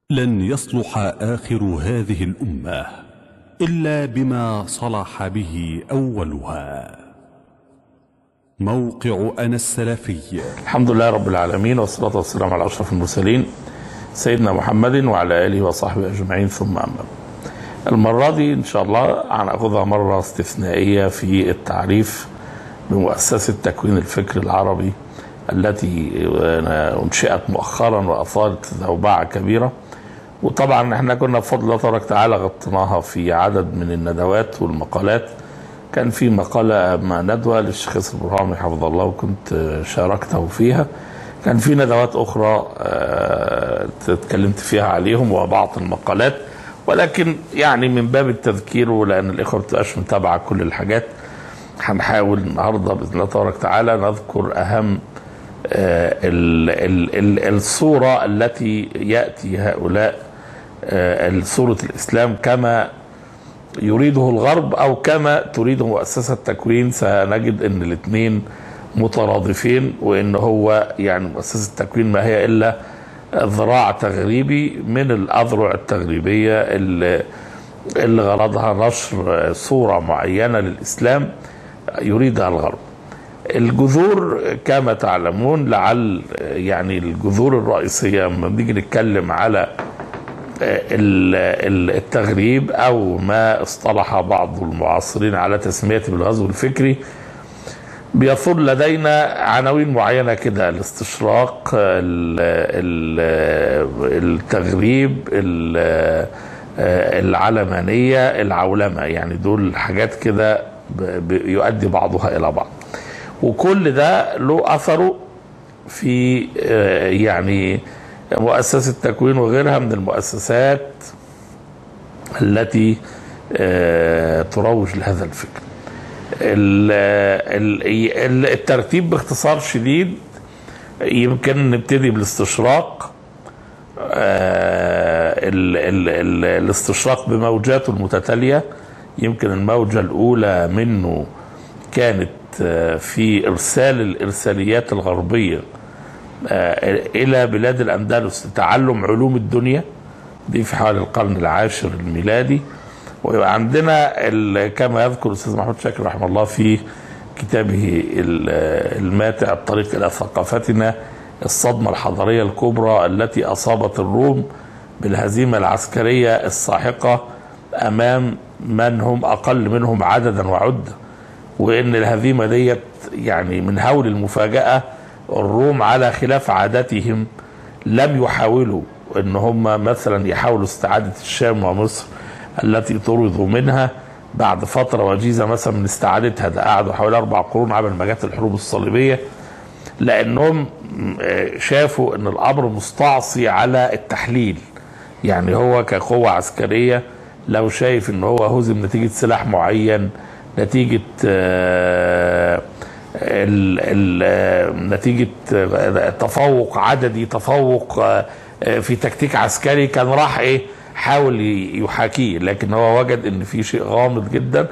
لن يصلح آخر هذه الأمة إلا بما صلح به أولها. موقع أنا السلفي. الحمد لله رب العالمين، والصلاة والسلام على أشرف المرسلين سيدنا محمد وعلى آله وصحبه أجمعين، ثم أما. المرة دي إن شاء الله هناخذها مرة استثنائية في التعريف بمؤسسة تكوين الفكر العربي التي أنشئت مؤخرا وأثارت ذوبعة كبيرة. وطبعا احنا كنا بفضل الله تبارك وتعالى غطيناها في عدد من الندوات والمقالات. كان في مقالة ندوة للشيخ ياسر برهامي حفظه الله وكنت شاركته فيها. كان في ندوات أخرى تكلمت فيها عليهم وبعض المقالات، ولكن يعني من باب التذكير ولأن الإخوة متبقاش متابعة كل الحاجات، هنحاول النهارده بإذن الله تبارك وتعالى نذكر أهم الصورة التي يأتي هؤلاء صورة الإسلام كما يريده الغرب أو كما تريده مؤسسة تكوين. سنجد أن الاثنين مترادفين، وأن هو يعني مؤسسة تكوين ما هي إلا ذراع تغريبي من الأذرع التغريبية اللي غرضها نشر صورة معينة للإسلام يريدها الغرب. الجذور كما تعلمون، لعل يعني الجذور الرئيسية لما بنيجي نتكلم على التغريب أو ما اصطلح بعض المعاصرين على تسميته بالغزو الفكري، بيثور لدينا عناوين معينة كده: الاستشراق، التغريب، العلمانية، العولمة. يعني دول حاجات كده يؤدي بعضها إلى بعض، وكل ده له أثره في يعني مؤسسة تكوين وغيرها من المؤسسات التي تروج لهذا الفكر. الترتيب باختصار شديد يمكن نبتدي بالاستشراق. الاستشراق بموجاته المتتالية. يمكن الموجة الأولى منه كانت في إرسال الإرساليات الغربية إلى بلاد الأندلس لتعلم علوم الدنيا، دي في حوالي القرن العاشر الميلادي. ويبقى عندنا كما يذكر الأستاذ محمود شاكر رحمه الله في كتابه الماتع الطريق إلى ثقافتنا الصدمة الحضارية الكبرى التي أصابت الروم بالهزيمة العسكرية الساحقة أمام من هم أقل منهم عددا وعدة، وإن الهزيمة ديت يعني من هول المفاجأة. الروم على خلاف عاداتهم لم يحاولوا ان هم مثلا يحاولوا استعادة الشام ومصر التي طردوا منها بعد فترة وجيزة مثلا من استعادتها. ده قعدوا حوالي 4 قرون عبر ما جت الحروب الصليبية، لانهم شافوا ان الامر مستعصي على التحليل. يعني هو كقوة عسكرية لو شايف ان هو هزم نتيجة سلاح معين، نتيجة نتيجة تفوق عددي، تفوق في تكتيك عسكري، كان راح حاول يحاكيه، لكن هو وجد ان في شيء غامض جدا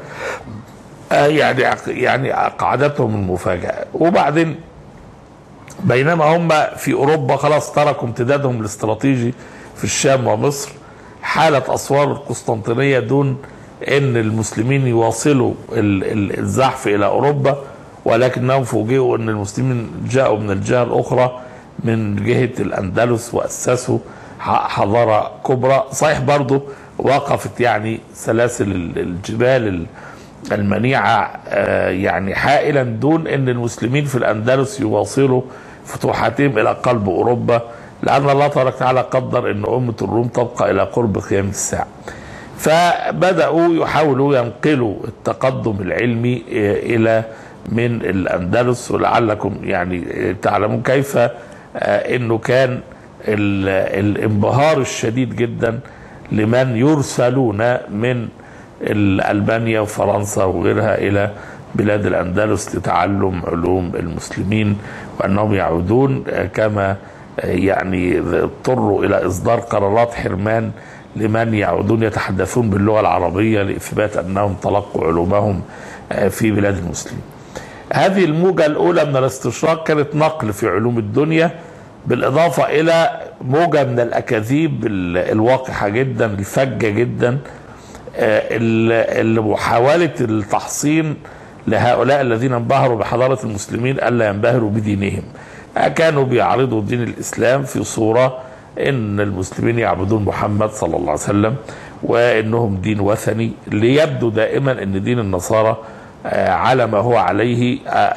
يعني قعدتهم المفاجأة. وبعدين بينما هم في اوروبا خلاص تركوا امتدادهم الاستراتيجي في الشام ومصر، حالت اسوار القسطنطينية دون ان المسلمين يواصلوا الزحف الى اوروبا، ولكنهم فوجئوا ان المسلمين جاءوا من الجهة الاخرى من جهة الاندلس واسسوا حضارة كبرى. صحيح برضو وقفت يعني سلاسل الجبال المنيعة يعني حائلا دون ان المسلمين في الاندلس يواصلوا فتوحاتهم الى قلب اوروبا، لان الله تبارك وتعالى قدر ان امة الروم تبقى الى قرب قيام الساعة. فبدأوا يحاولوا ينقلوا التقدم العلمي الى من الاندلس. ولعلكم يعني تعلمون كيف انه كان الانبهار الشديد جدا لمن يرسلون من ألبانيا وفرنسا وغيرها الى بلاد الاندلس لتعلم علوم المسلمين، وانهم يعودون كما يعني اضطروا الى اصدار قرارات حرمان لمن يعودون يتحدثون باللغة العربية لإثبات أنهم تلقوا علومهم في بلاد المسلمين. هذه الموجة الأولى من الاستشراق كانت نقل في علوم الدنيا بالاضافه الى موجه من الاكاذيب الواقحه جدا الفجه جدا، اللي محاوله التحصين لهؤلاء الذين انبهروا بحضاره المسلمين الا ينبهروا بدينهم. كانوا بيعرضوا دين الاسلام في صوره ان المسلمين يعبدون محمد صلى الله عليه وسلم وانهم دين وثني، ليبدو دائما ان دين النصارى على ما هو عليه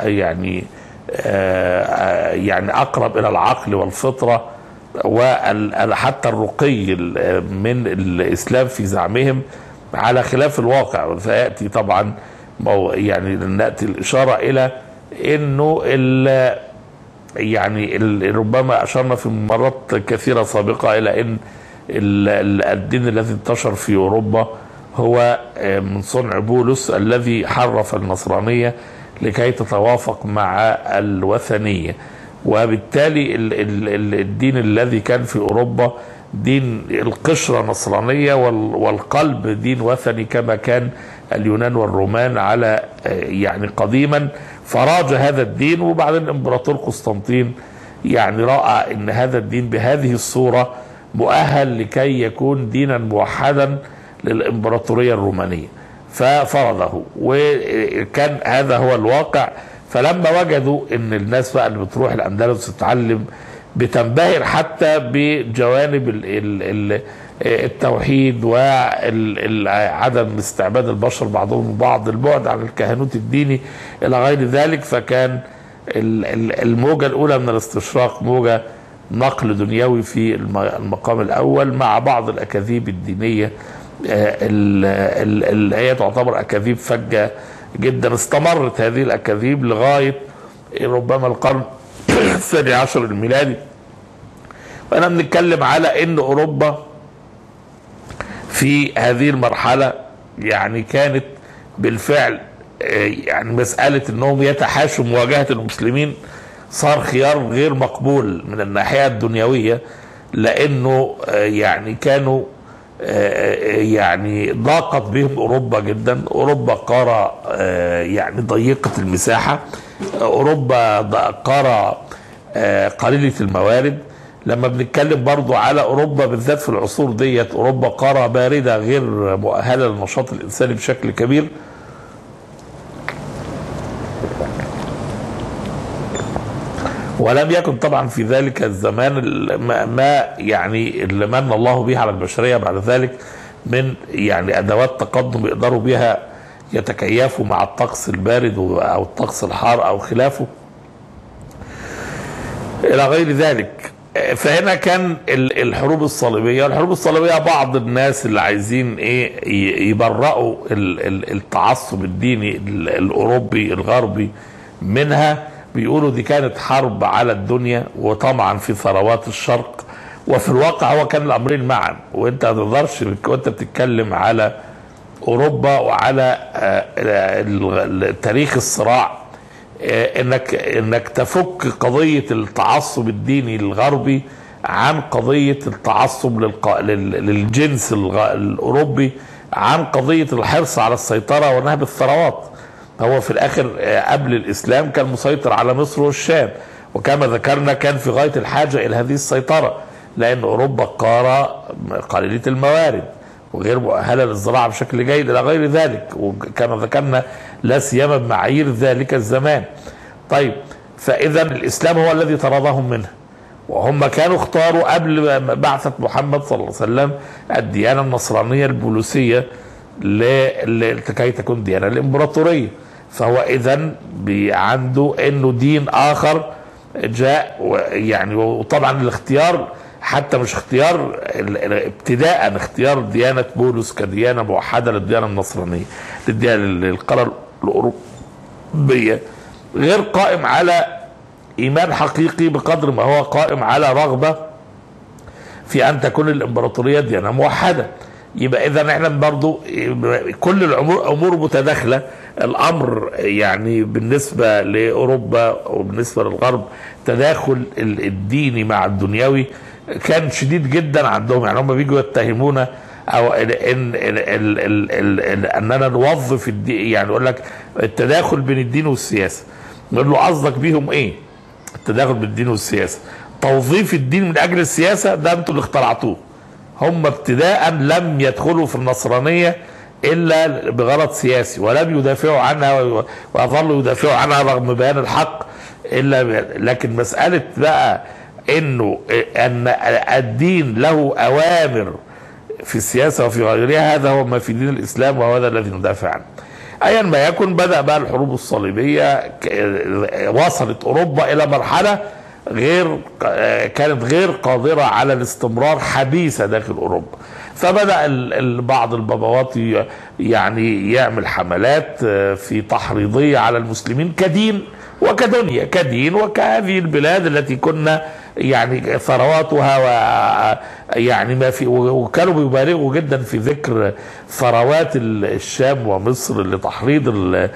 يعني اقرب الى العقل والفطره وحتى الرقي من الاسلام في زعمهم، على خلاف الواقع. فياتي طبعا يعني ناتي الاشاره الى انه يعني ربما اشرنا في مرات كثيره سابقه الى ان الدين الذي انتشر في اوروبا هو من صنع بولس الذي حرف النصرانيه لكي تتوافق مع الوثنيه، وبالتالي الدين الذي كان في اوروبا دين القشره نصرانيه والقلب دين وثني كما كان اليونان والرومان على يعني قديما. فراج هذا الدين، وبعدين الامبراطور قسطنطين يعني راى ان هذا الدين بهذه الصوره مؤهل لكي يكون دينا موحدا للامبراطوريه الرومانيه ففرضه، وكان هذا هو الواقع. فلما وجدوا ان الناس بقى اللي بتروح الاندلس تتعلم بتنبهر حتى بجوانب التوحيد وعدم استعباد البشر بعضهم البعض، البعد عن الكهنوت الديني الى غير ذلك، فكان الموجه الاولى من الاستشراق موجه نقل دنيوي في المقام الاول مع بعض الاكاذيب الدينيه اللي هي تعتبر اكاذيب فجه جدا. استمرت هذه الاكاذيب لغايه ربما القرن الثاني عشر الميلادي، وانا بنتكلم على ان اوروبا في هذه المرحله يعني كانت بالفعل يعني مساله انهم يتحاشوا مواجهه المسلمين صار خيار غير مقبول من الناحيه الدنيويه، لانه يعني كانوا يعني ضاقت بهم اوروبا جدا. اوروبا قاره يعني ضيقه المساحه، اوروبا قاره قليله الموارد. لما بنتكلم برضو على اوروبا بالذات في العصور ديت، اوروبا قاره بارده غير مؤهله للنشاط الانساني بشكل كبير. ولم يكن طبعا في ذلك الزمان ما يعني اللي من الله به على البشريه بعد ذلك من يعني ادوات تقدم يقدروا بها يتكيفوا مع الطقس البارد او الطقس الحار او خلافه الى غير ذلك. فهنا كان الحروب الصليبيه بعض الناس اللي عايزين يبرئوا التعصب الديني الاوروبي الغربي منها، بيقولوا دي كانت حرب على الدنيا وطمعا في ثروات الشرق. وفي الواقع هو كان الامرين معا، وانت ما تقدرش وانت بتتكلم على اوروبا وعلى تاريخ الصراع انك تفك قضيه التعصب الديني الغربي عن قضيه التعصب للجنس الاوروبي، عن قضيه الحرص على السيطره ونهب الثروات. هو في الاخر قبل الاسلام كان مسيطر على مصر والشام، وكما ذكرنا كان في غايه الحاجه الى هذه السيطره، لان اوروبا قاره قليله الموارد وغير مؤهله للزراعه بشكل جيد الى غير ذلك، وكما ذكرنا لا سيما بمعايير ذلك الزمان. طيب، فاذا الاسلام هو الذي طردهم منها، وهم كانوا اختاروا قبل بعثه محمد صلى الله عليه وسلم الديانه النصرانيه البوليسيه لكي تكون ديانه الامبراطوريه. فهو اذا عنده انه دين اخر جاء يعني، وطبعا الاختيار حتى مش اختيار ابتداء، اختيار ديانه بولس كديانه موحده للديانه النصرانيه للقاره الاوروبيه غير قائم على ايمان حقيقي بقدر ما هو قائم على رغبه في ان تكون الامبراطوريه ديانه موحده. يبقى اذا احنا برضو كل الامور متداخله. الامر يعني بالنسبه لاوروبا وبالنسبه للغرب تداخل الديني مع الدنيوي كان شديد جدا عندهم. يعني هم بيجوا يتهمونا او اننا نوظف الدين، يعني يقول لك التداخل بين الدين والسياسه. نقول له قصدك بيهم ايه؟ التداخل بين الدين والسياسه. توظيف الدين من اجل السياسه ده انتوا اللي اخترعتوه. هم ابتداء لم يدخلوا في النصرانيه الا بغرض سياسي، ولم يدافعوا عنها ويظلوا يدافعوا عنها رغم بيان الحق لكن مساله بقى انه ان الدين له اوامر في السياسه وفي غيرها، هذا هو ما في دين الاسلام وهذا الذي ندافع عنه. ايا ما يكن، بدا بقى الحروب الصليبيه، وصلت اوروبا الى مرحله كانت غير قادره على الاستمرار حبيسه داخل اوروبا. فبدا بعض البابوات يعني يعمل حملات في تحريضيه على المسلمين كدين وكدنيا، كدين وكهذه البلاد التي كنا يعني ثرواتها ويعني ما في، وكانوا بيبالغوا جدا في ذكر ثروات الشام ومصر لتحريض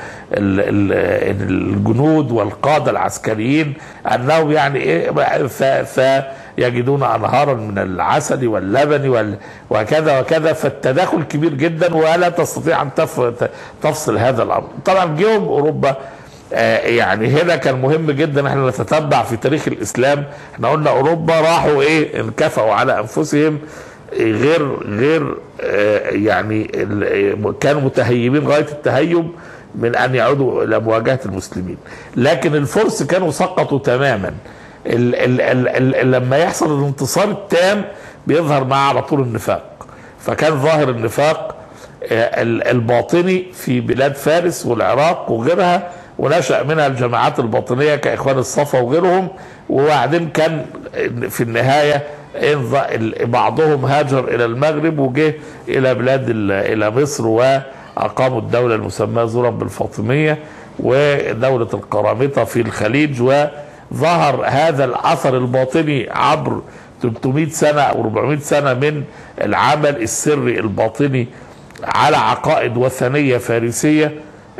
الجنود والقادة العسكريين انهم يعني ايه يجدون انهارا من العسل واللبن وكذا وكذا. فالتداخل كبير جدا ولا تستطيع ان تفصل هذا الامر. طبعا جيهم اوروبا يعني هنا كان مهم جدا احنا نتتبع في تاريخ الاسلام. احنا قلنا اوروبا راحوا ايه، انكفأوا على انفسهم غير يعني كانوا متهيبين غايه التهيب من ان يعودوا الى مواجهه المسلمين. لكن الفرس كانوا سقطوا تماما. لما يحصل الانتصار التام بيظهر معه على طول النفاق. فكان ظاهر النفاق الباطني في بلاد فارس والعراق وغيرها، ونشأ منها الجماعات الباطنية كإخوان الصفا وغيرهم. وبعدين كان في النهاية بعضهم هاجر إلى المغرب وجه إلى إلى مصر وأقاموا الدولة المسماة زورا بالفاطمية ودولة القرامطة في الخليج. وظهر هذا الأثر الباطني عبر 300 سنة أو 400 سنة من العمل السري الباطني على عقائد وثنية فارسية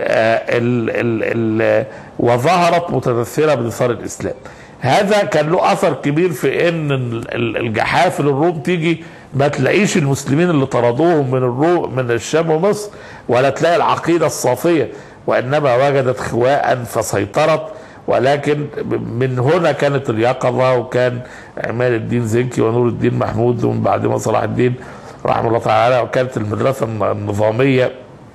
وظهرت متمثله بدثار الاسلام. هذا كان له اثر كبير في ان الجحافل الروم تيجي ما تلاقيش المسلمين اللي طردوهم من الشام ومصر، ولا تلاقي العقيده الصافيه، وانما وجدت خواء فسيطرت. ولكن من هنا كانت اليقظه، وكان عماد الدين زنكي ونور الدين محمود ومن بعدهم صلاح الدين رحمه الله تعالى، وكانت المدرسه النظاميه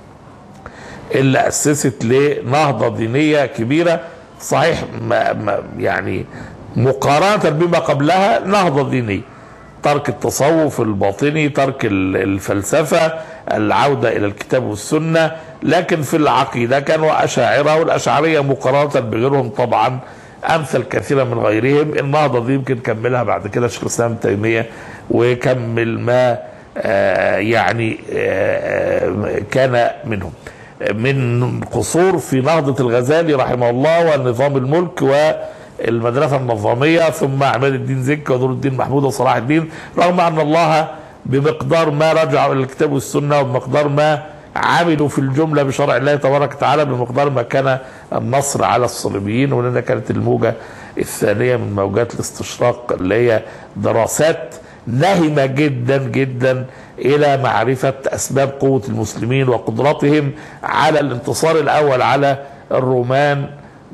اللي أسست لنهضة دينية كبيرة. صحيح يعني مقارنة بما قبلها نهضة دينية، ترك التصوف الباطني، ترك الفلسفة، العودة إلى الكتاب والسنة. لكن في العقيدة كانوا أشاعرة، والأشعرية مقارنة بغيرهم طبعا أمثل كثيرا من غيرهم. النهضة دي يمكن كملها بعد كده شيخ الإسلام ابن تيمية، وكمل ما يعني كان منهم من قصور في نهضة الغزالي رحمه الله والنظام الملك والمدرسة النظامية، ثم عماد الدين زكي ونور الدين محمود وصلاح الدين، رغم أن الله بمقدار ما رجعوا إلى الكتاب والسنة وبمقدار ما عملوا في الجملة بشرع الله تبارك وتعالى، بمقدار ما كان النصر على الصليبيين. ولأن كانت الموجة الثانية من موجات الاستشراق اللي هي دراسات ناهمة جدا جدا إلى معرفة أسباب قوة المسلمين وقدرتهم على الانتصار الأول على الرومان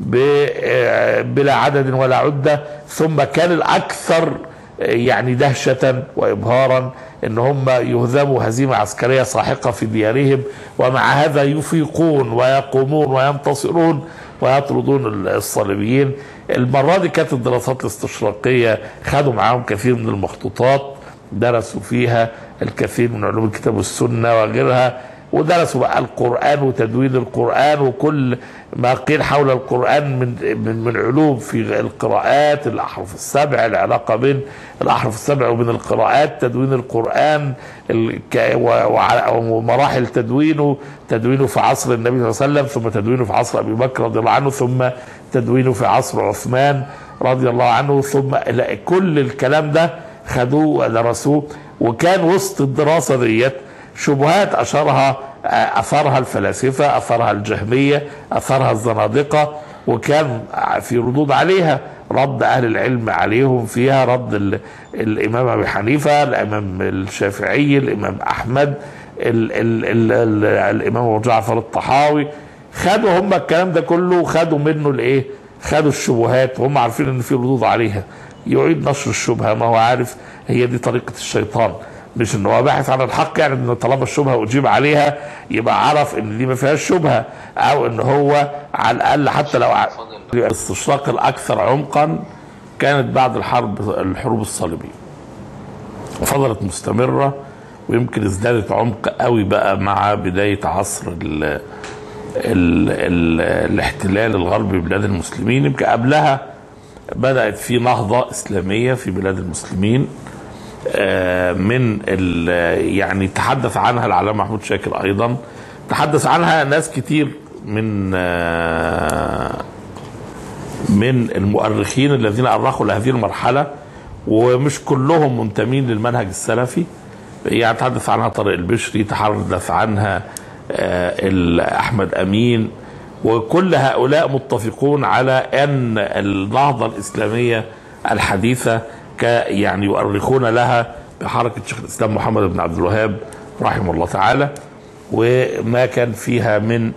بلا عدد ولا عدة. ثم كان الأكثر يعني دهشة وإبهارا إن هم يهزموا هزيمة عسكرية ساحقة في ديارهم، ومع هذا يفيقون ويقومون وينتصرون ويطردون الصليبيين. المرة دي كانت الدراسات الاستشراقية خدوا معاهم كثير من المخطوطات، درسوا فيها الكثير من علوم الكتاب والسنة وغيرها، ودرسوا بقى القرآن وتدوين القرآن وكل ما قيل حول القرآن من علوم في القراءات، الأحرف السبع، العلاقة بين الأحرف السبع وبين القراءات، تدوين القرآن ومراحل تدوينه في عصر النبي صلى الله عليه وسلم، ثم تدوينه في عصر أبي بكر رضي الله عنه، ثم تدوينه في عصر عثمان رضي الله عنه، ثم كل الكلام ده خدوه ودرسوه. وكان وسط الدراسة ديت شبهات أثرها الفلاسفة، أثرها الجهمية، أثرها الزنادقة، وكان في ردود عليها، رد أهل العلم عليهم فيها، رد الإمام أبي حنيفة، الإمام الشافعي، الإمام أحمد، الإمام أبو جعفر الطحاوي. خدوا هم الكلام ده كله، خدوا منه الإيه؟ خدوا الشبهات وهم عارفين إن في ردود عليها، يعيد نشر الشبهه، ما هو عارف هي دي طريقه الشيطان، مش ان هو باحث عن الحق، يعني ان طالما الشبهه اجيب عليها يبقى عرف ان دي ما فيهاش شبهه، او ان هو على الاقل حتى لو الاستشراق الاكثر عمقا كانت بعد الحروب الصليبيه، وفضلت مستمره، ويمكن ازدادت عمق قوي بقى مع بدايه عصر الاحتلال الغربي ببلاد المسلمين. يمكن قبلها بدأت في نهضة إسلامية في بلاد المسلمين، من يعني تحدث عنها العلامة محمود شاكر، أيضا تحدث عنها ناس كتير من المؤرخين الذين أرخوا لهذه المرحلة، ومش كلهم منتمين للمنهج السلفي. يعني تحدث عنها طارق البشري، تحدث عنها أحمد أمين، وكل هؤلاء متفقون على أن النهضة الإسلامية الحديثة يعني يؤرخون لها بحركة شيخ الإسلام محمد بن عبد الوهاب رحمه الله تعالى، وما كان فيها من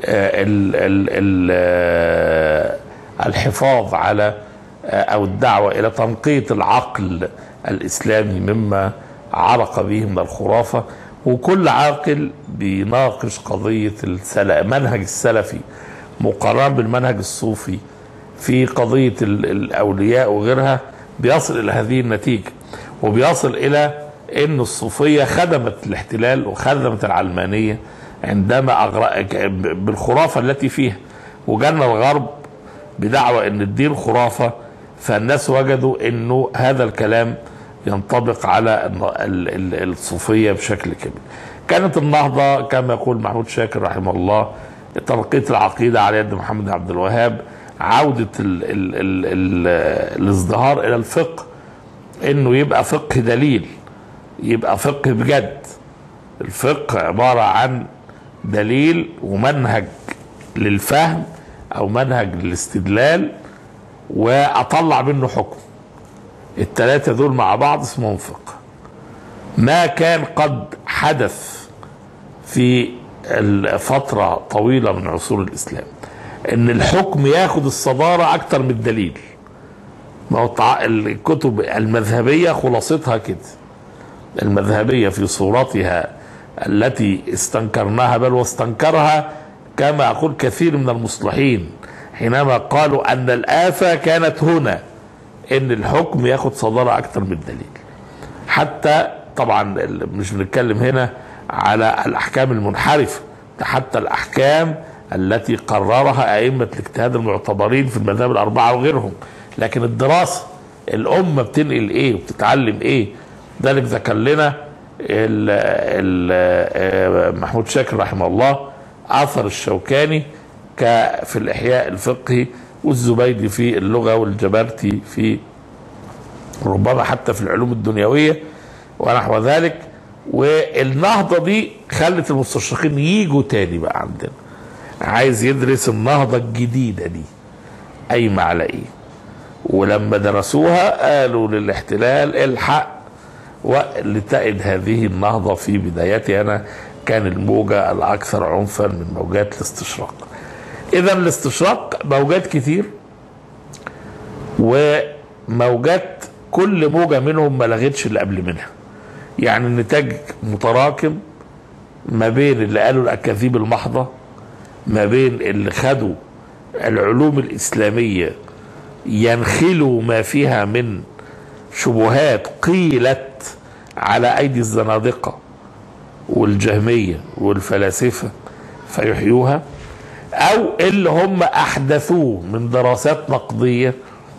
الحفاظ على أو الدعوة إلى تنقية العقل الإسلامي مما عرق به من الخرافة. وكل عاقل بيناقش قضية المنهج السلفي مقارنة بالمنهج الصوفي في قضية الأولياء وغيرها بيصل إلى هذه النتيجة، وبيصل إلى أن الصوفية خدمت الاحتلال وخدمت العلمانية عندما بالخرافة التي فيها، وجانا الغرب بدعوة أن الدين خرافة، فالناس وجدوا أنه هذا الكلام ينطبق على الصوفية بشكل كبير. كانت النهضة كما يقول محمود شاكر رحمه الله تنقية العقيدة على يد محمد بن عبد الوهاب، عودة الازدهار إلى الفقه، إنه يبقى فقه دليل، يبقى فقه بجد. الفقه عبارة عن دليل ومنهج للفهم أو منهج للاستدلال، وأطلع منه حكم. الثلاثة دول مع بعض اسمهم فقه. ما كان قد حدث في فترة طويلة من عصور الإسلام إن الحكم ياخد الصدارة أكتر من الدليل. ما هو الكتب المذهبية خلاصتها كده، المذهبية في صورتها التي استنكرناها، بل واستنكرها كما أقول كثير من المصلحين حينما قالوا أن الآفة كانت هنا، ان الحكم ياخد صدارة اكتر من الدليل. حتى طبعا مش بنتكلم هنا على الاحكام المنحرفة، حتى الاحكام التي قررها ائمة الاجتهاد المعتبرين في المذاهب الاربعة وغيرهم. لكن الدراسة، الامة بتنقل ايه وبتتعلم ايه، ذلك ذكر لنا محمود شاكر رحمه الله اثر الشوكاني في الاحياء الفقهي، والزبيدي في اللغة، والجبرتي في ربما حتى في العلوم الدنيوية ونحو ذلك. والنهضة دي خلت المستشرقين ييجوا تاني بقى عندنا، عايز يدرس النهضة الجديدة دي قايمة على ايه. ولما درسوها قالوا للاحتلال الحق، ولتأد هذه النهضة في بدايتها كان الموجة الأكثر عنفا من موجات الاستشراق. إذا الاستشراق موجات كتير، وموجات كل موجة منهم ما لغتش اللي قبل منها. يعني النتاج متراكم ما بين اللي قالوا الأكاذيب المحضة، ما بين اللي خدوا العلوم الإسلامية ينخلوا ما فيها من شبهات قيلت على أيدي الزنادقة والجهمية والفلاسفة فيحيوها، أو اللي هم أحدثوه من دراسات نقدية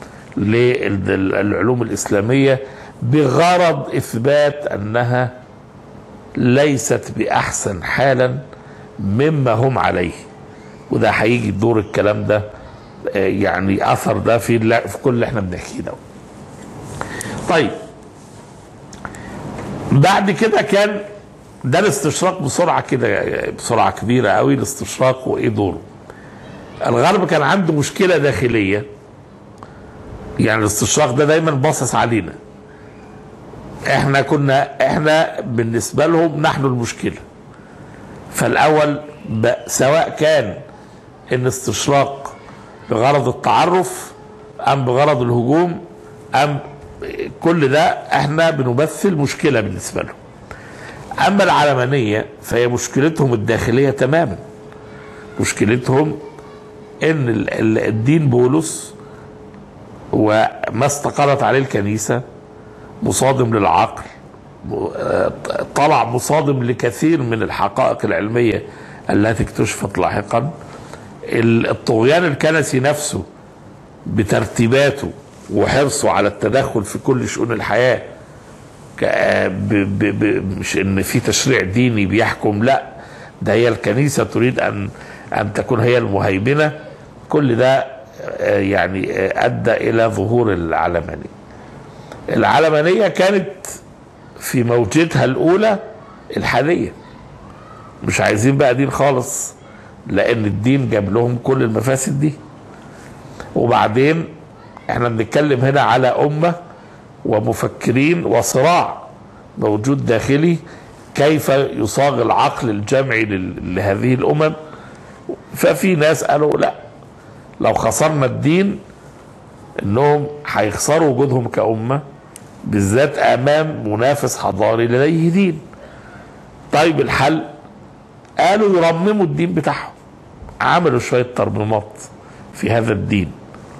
للعلوم الإسلامية بغرض إثبات أنها ليست بأحسن حالا مما هم عليه. وده هيجي دور الكلام ده، يعني أثر ده في كل اللي احنا بنحكيه ده. طيب بعد كده كان ده الاستشراق بسرعة كده، بسرعة كبيرة قوي الاستشراق وإيه دوره. الغرب كان عنده مشكلة داخلية، يعني الاستشراق ده دايما باصص علينا، احنا بالنسبة لهم نحن المشكلة. فالأول سواء كان ان استشراق بغرض التعرف أم بغرض الهجوم كل ده احنا بنمثل مشكلة بالنسبة لهم. اما العلمانية فهي مشكلتهم الداخلية تماما. مشكلتهم ان الدين بولس وما استقرت عليه الكنيسة مصادم للعقل، طلع مصادم لكثير من الحقائق العلمية التي اكتشفت لاحقا. الطغيان الكنسي نفسه بترتيباته وحرصه على التدخل في كل شؤون الحياة، مش ان في تشريع ديني بيحكم، لا ده هي الكنيسة تريد ان تكون هي المهيمنة. كل ده يعني ادى الى ظهور العلمانية. العلمانية كانت في موجتها الاولى الحادية، مش عايزين بقى دين خالص لان الدين جاب لهم كل المفاسد دي. وبعدين احنا بنتكلم هنا على امة ومفكرين وصراع موجود داخلي كيف يصاغ العقل الجمعي لهذه الامم. ففي ناس قالوا لا، لو خسرنا الدين انهم هيخسروا وجودهم كأمة، بالذات امام منافس حضاري لديه دين. طيب الحل؟ قالوا يرمموا الدين بتاعهم، عملوا شوية ترميمات في هذا الدين.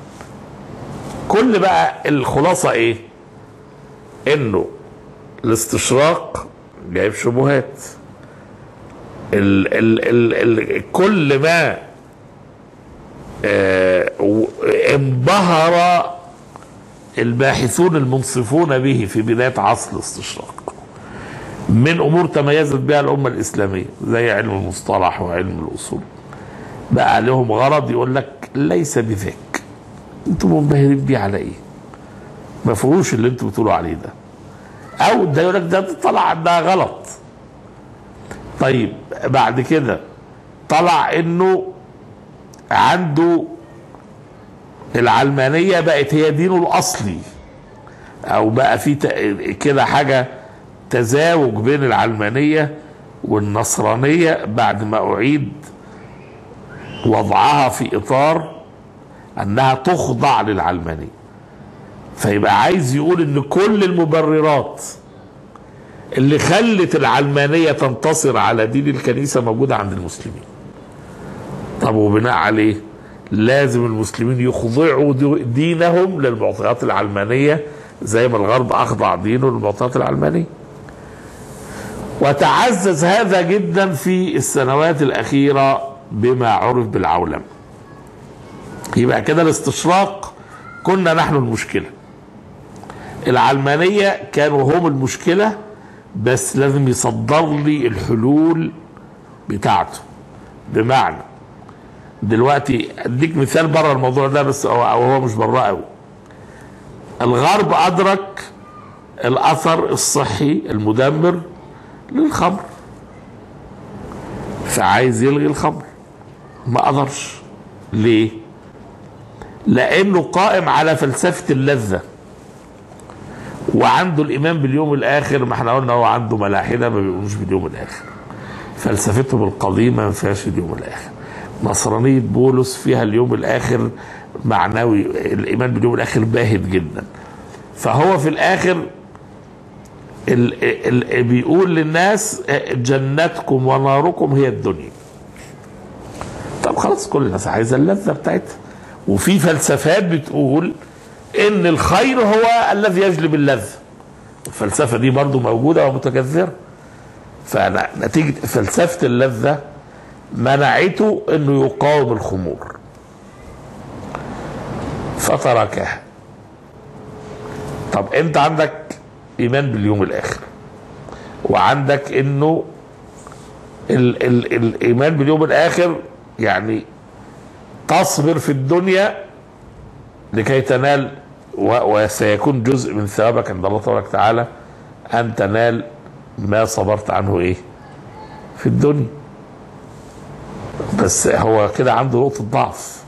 كل بقى الخلاصة ايه؟ انه الاستشراق جايب شبهات. كل ما انبهر الباحثون المنصفون به في بداية عصر الاستشراق من امور تميزت بها الامة الاسلامية زي علم المصطلح وعلم الاصول، بقى لهم غرض يقول لك ليس بذاك، انتم منبهرين بيه على ايه؟ ما فيهوش اللي انتم بتقولوا عليه ده، او ده يقول لك ده طلع ده غلط. طيب بعد كده طلع انه عنده العلمانية بقت هي دينه الاصلي، او بقى في كده حاجة تزاوج بين العلمانية والنصرانية بعد ما اعيد وضعها في اطار انها تخضع للعلمانية. فيبقى عايز يقول ان كل المبررات اللي خلت العلمانية تنتصر على دين الكنيسة موجودة عند المسلمين. طب وبناء عليه لازم المسلمين يخضعوا دينهم للمعطيات العلمانية زي ما الغرب اخضع دينه للمعطيات العلمانية. وتعزز هذا جدا في السنوات الاخيرة بما عرف بالعولمة. يبقى كده الاستشراق كنا نحن المشكلة، العلمانية كانوا هم المشكلة، بس لازم يصدر لي الحلول بتاعته. بمعنى دلوقتي اديك مثال بره الموضوع ده بس، او هو مش بره قوي. الغرب ادرك الاثر الصحي المدمر للخمر، فعايز يلغي الخمر، ما قدرش. ليه؟ لانه قائم على فلسفة اللذة وعنده الايمان باليوم الاخر. ما احنا قلنا هو عنده ملاحدة ما بيقولوش باليوم الاخر، فلسفتهم القديمة ما فيهاش اليوم الاخر. نصرانية بولس فيها اليوم الاخر معنوي، الايمان باليوم الاخر باهت جدا. فهو في الاخر بيقول للناس جنتكم وناركم هي الدنيا. طب خلاص كل الناس عايزة اللذة بتاعتها، وفي فلسفات بتقول ان الخير هو الذي يجلب اللذة. الفلسفة دي برضو موجودة ومتكثرة. فنتيجة فلسفة اللذة منعته انه يقاوم الخمور فتركها. طب انت عندك ايمان باليوم الاخر، وعندك انه الايمان باليوم الاخر يعني تصبر في الدنيا لكي تنال، وسيكون جزء من ثوابك عند الله تبارك وتعالى ان تنال ما صبرت عنه ايه في الدنيا. بس هو كده عنده نقطة ضعف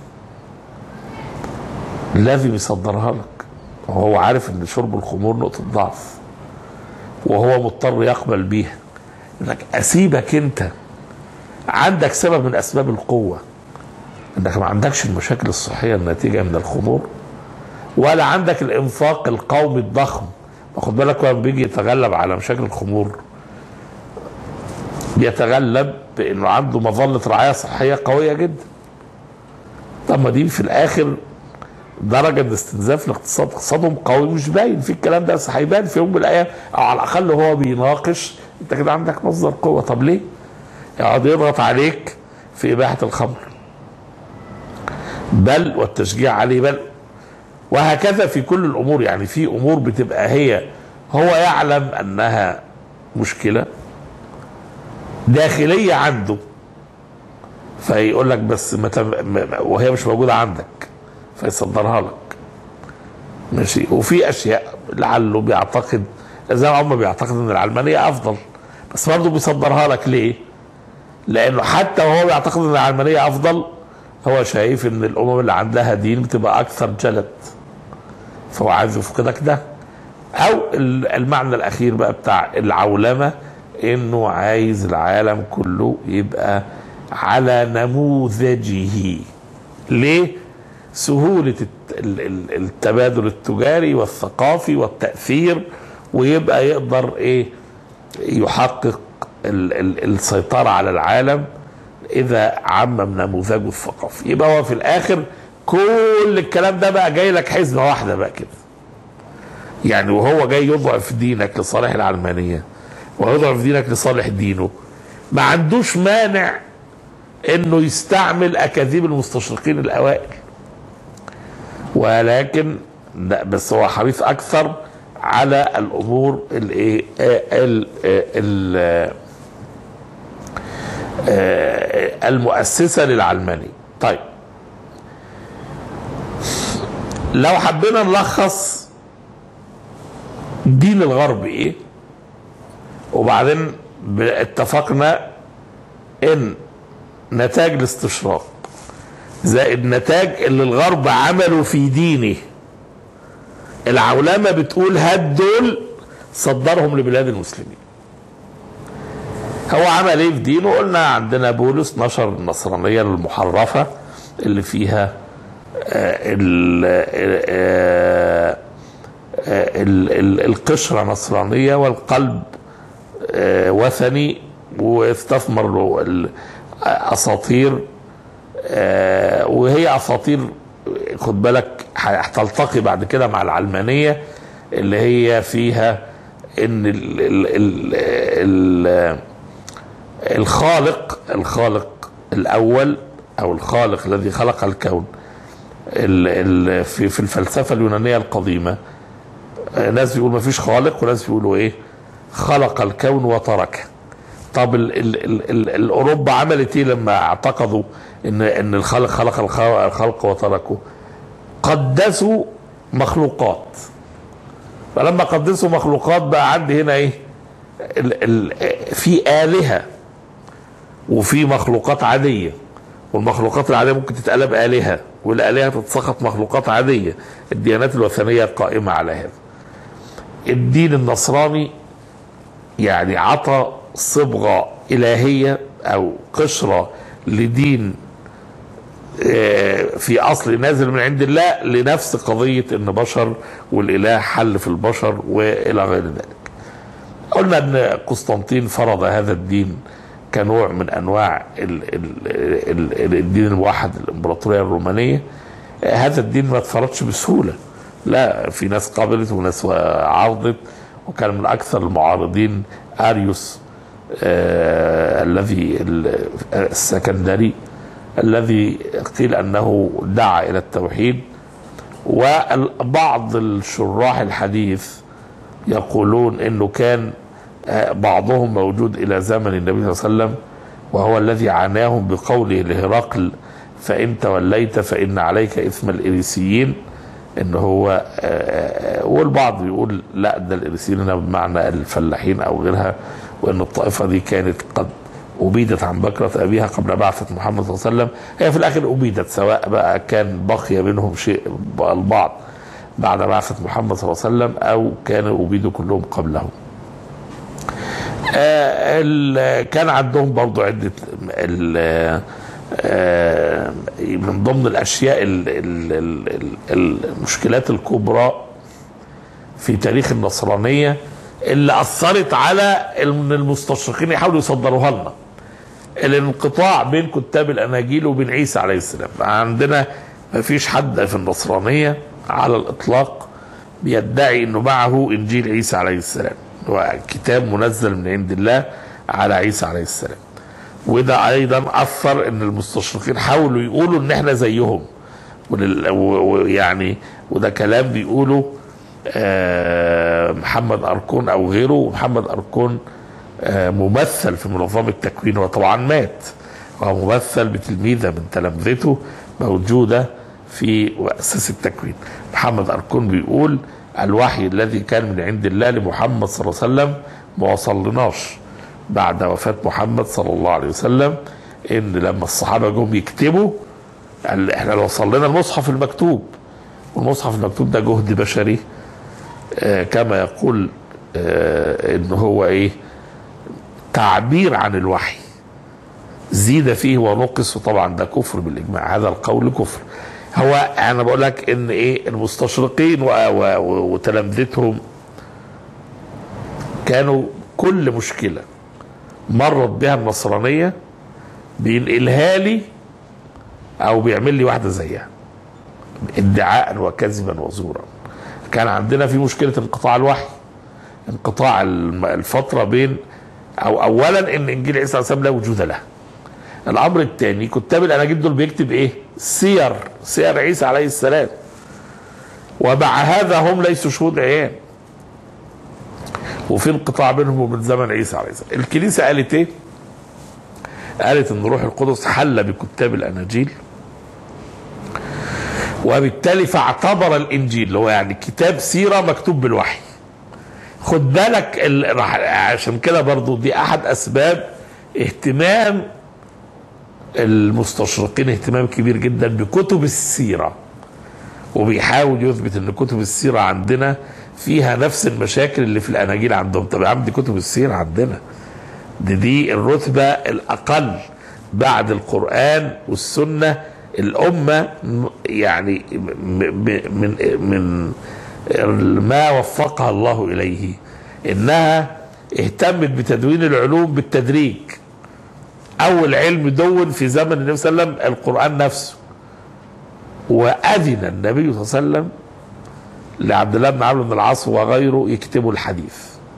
لازم يصدرها لك، وهو عارف ان شرب الخمور نقطة ضعف وهو مضطر يقبل بيها. انك اسيبك انت عندك سبب من اسباب القوة انك ما عندكش المشاكل الصحية الناتجة من الخمور، ولا عندك الانفاق القومي الضخم. خد بالك لما بيجي يتغلب على مشاكل الخمور بيتغلب بانه عنده مظله رعايه صحيه قويه جدا. طب ما دي في الاخر درجه استنزاف الاقتصاد، اقتصادهم قوي مش باين في الكلام ده، بس هيبان في يوم من الايام، او على الاقل هو بيناقش. انت كده عندك مصدر قوه. طب ليه؟ يقعد يضغط عليك في اباحه الخمر بل والتشجيع عليه بل، وهكذا في كل الامور. يعني في امور بتبقى هو يعلم انها مشكله داخليه عنده، فيقول لك بس وهي مش موجوده عندك فيصدرها لك. ماشي. وفي اشياء لعله بيعتقد زي ما هم بيعتقد ان العلمانيه افضل، بس برضه بيصدرها لك. ليه؟ لانه حتى وهو بيعتقد ان العلمانيه افضل هو شايف ان الامم اللي عندها دين بتبقى اكثر جلد، فهو عايز يفقدك ده. او المعنى الاخير بقى بتاع العولمه، انه عايز العالم كله يبقى على نموذجه. ليه؟ سهوله التبادل التجاري والثقافي والتاثير، ويبقى يقدر يحقق السيطره على العالم اذا عمم نموذجه الثقافي. يبقى هو في الاخر كل الكلام ده بقى جاي لك حزمه واحده بقى كده. يعني وهو جاي يضعف دينك لصالح العلمانيه ويضعف دينك لصالح دينه، ما عندوش مانع انه يستعمل اكاذيب المستشرقين الاوائل، ولكن لا، بس هو حريص اكثر على الامور المؤسسه للعلمانيه. طيب لو حبينا نلخص دين الغرب ايه، وبعدين اتفقنا ان نتاج الاستشراق زائد نتاج اللي الغرب عملوا في دينه، العولمه بتقول هات دول صدرهم لبلاد المسلمين. هو عمل ايه في دينه؟ قلنا عندنا بولس نشر النصرانيه المحرفه اللي فيها القشره نصرانيه والقلب وثني، واستثمر له الاساطير، وهي اساطير خد بالك هتلتقي بعد كده مع العلمانيه اللي هي فيها ان الخالق الاول او الخالق الذي خلق الكون في الفلسفه اليونانيه القديمه، ناس بيقول ما فيش خالق وناس بيقولوا خلق الكون وتركه. طب الاوروبا عملت ايه لما اعتقدوا ان الخالق خلق الخلق وتركه؟ قدسوا مخلوقات. فلما قدسوا مخلوقات بقى عندي هنا في آلهة وفي مخلوقات عادية، والمخلوقات العادية ممكن تتقلب آلهة، والآلهة تتسقط مخلوقات عادية. الديانات الوثنية قائمة على هذا. الدين النصراني يعني عطى صبغة إلهية أو قشرة لدين في أصل نازل من عند الله لنفس قضية إن بشر والإله حل في البشر وإلى غير ذلك. قلنا أن قسطنطين فرض هذا الدين كنوع من أنواع الدين الموحد الإمبراطورية الرومانية. هذا الدين ما اتفرضش بسهولة، لا، في ناس قابلت وناس عارضت، وكان من أكثر المعارضين أريوس الذي السكندري الذي قيل أنه دعا إلى التوحيد. وبعض الشراح الحديث يقولون أنه كان بعضهم موجود إلى زمن النبي صلى الله عليه وسلم، وهو الذي عناهم بقوله لهرقل فإن توليت فإن عليك إثم الإريسيين. إن هو والبعض يقول لا، ده الإريسيين هنا بمعنى الفلاحين أو غيرها، وإن الطائفة دي كانت قد أبيدت عن بكرة أبيها قبل بعثة محمد صلى الله عليه وسلم. هي في الآخر أبيدت، سواء بقى كان بقي منهم شيء البعض بعد بعثة محمد صلى الله عليه وسلم أو كانوا أبيدوا كلهم قبله. كان عندهم برضو عدة من ضمن الاشياء المشكلات الكبرى في تاريخ النصرانيه اللي اثرت على ان المستشرقين يحاولوا يصدروها لنا، الانقطاع بين كتاب الاناجيل وبين عيسى عليه السلام. عندنا ما فيش حد في النصرانيه على الاطلاق بيدعي انه معه انجيل عيسى عليه السلام، هو كتاب منزل من عند الله على عيسى عليه السلام. وده ايضا اثر ان المستشرقين حاولوا يقولوا ان احنا زيهم، ويعني وده كلام بيقوله محمد أركون او غيره. ومحمد أركون ممثل في منظمة التكوين، وطبعا مات، هو ممثل بتلميذة من تلامذته موجودة في مؤسسة التكوين. محمد أركون بيقول الوحي الذي كان من عند الله لمحمد صلى الله عليه وسلم ما وصلناش بعد وفاة محمد صلى الله عليه وسلم، ان لما الصحابة جم يكتبوا احنا وصل لنا المصحف المكتوب، والمصحف المكتوب ده جهد بشري كما يقول ان هو ايه تعبير عن الوحي، زيد فيه ونقص، وطبعا ده كفر بالاجماع، هذا القول كفر. هو انا بقول لك ان ايه المستشرقين وتلامذتهم كانوا كل مشكله مرت بها النصرانيه بينقلها لي او بيعمل لي واحده زيها ادعاء وكذبا وزورا. كان عندنا في مشكله انقطاع الوحي، انقطاع الفتره بين اولا ان انجيل عيسى عليه السلام لا وجود له. الامر الثاني كتاب الاناجيل دول بيكتب ايه؟ سير عيسى عليه السلام، ومع هذا هم ليسوا شهود عيان، وفي انقطاع بينهم وبين زمن عيسى عليه السلام. الكنيسه قالت ايه؟ قالت ان روح القدس حل بكتاب الاناجيل، وبالتالي فاعتبر الانجيل اللي هو يعني كتاب سيره مكتوب بالوحي. خد بالك عشان كده برضو دي احد اسباب اهتمام المستشرقين اهتمام كبير جدا بكتب السيره، وبيحاول يثبت ان كتب السيره عندنا فيها نفس المشاكل اللي في الاناجيل عندهم. طب يا عم دي كتب السيره عندنا دي الرتبه الاقل بعد القران والسنه. الامه يعني من ما وفقها الله اليه انها اهتمت بتدوين العلوم بالتدريج. اول علم دون في زمن النبي صلى الله عليه وسلم القرآن نفسه، واذن النبي صلى الله عليه وسلم لعبد الله بن عمرو بن العاص وغيره يكتبوا الحديث.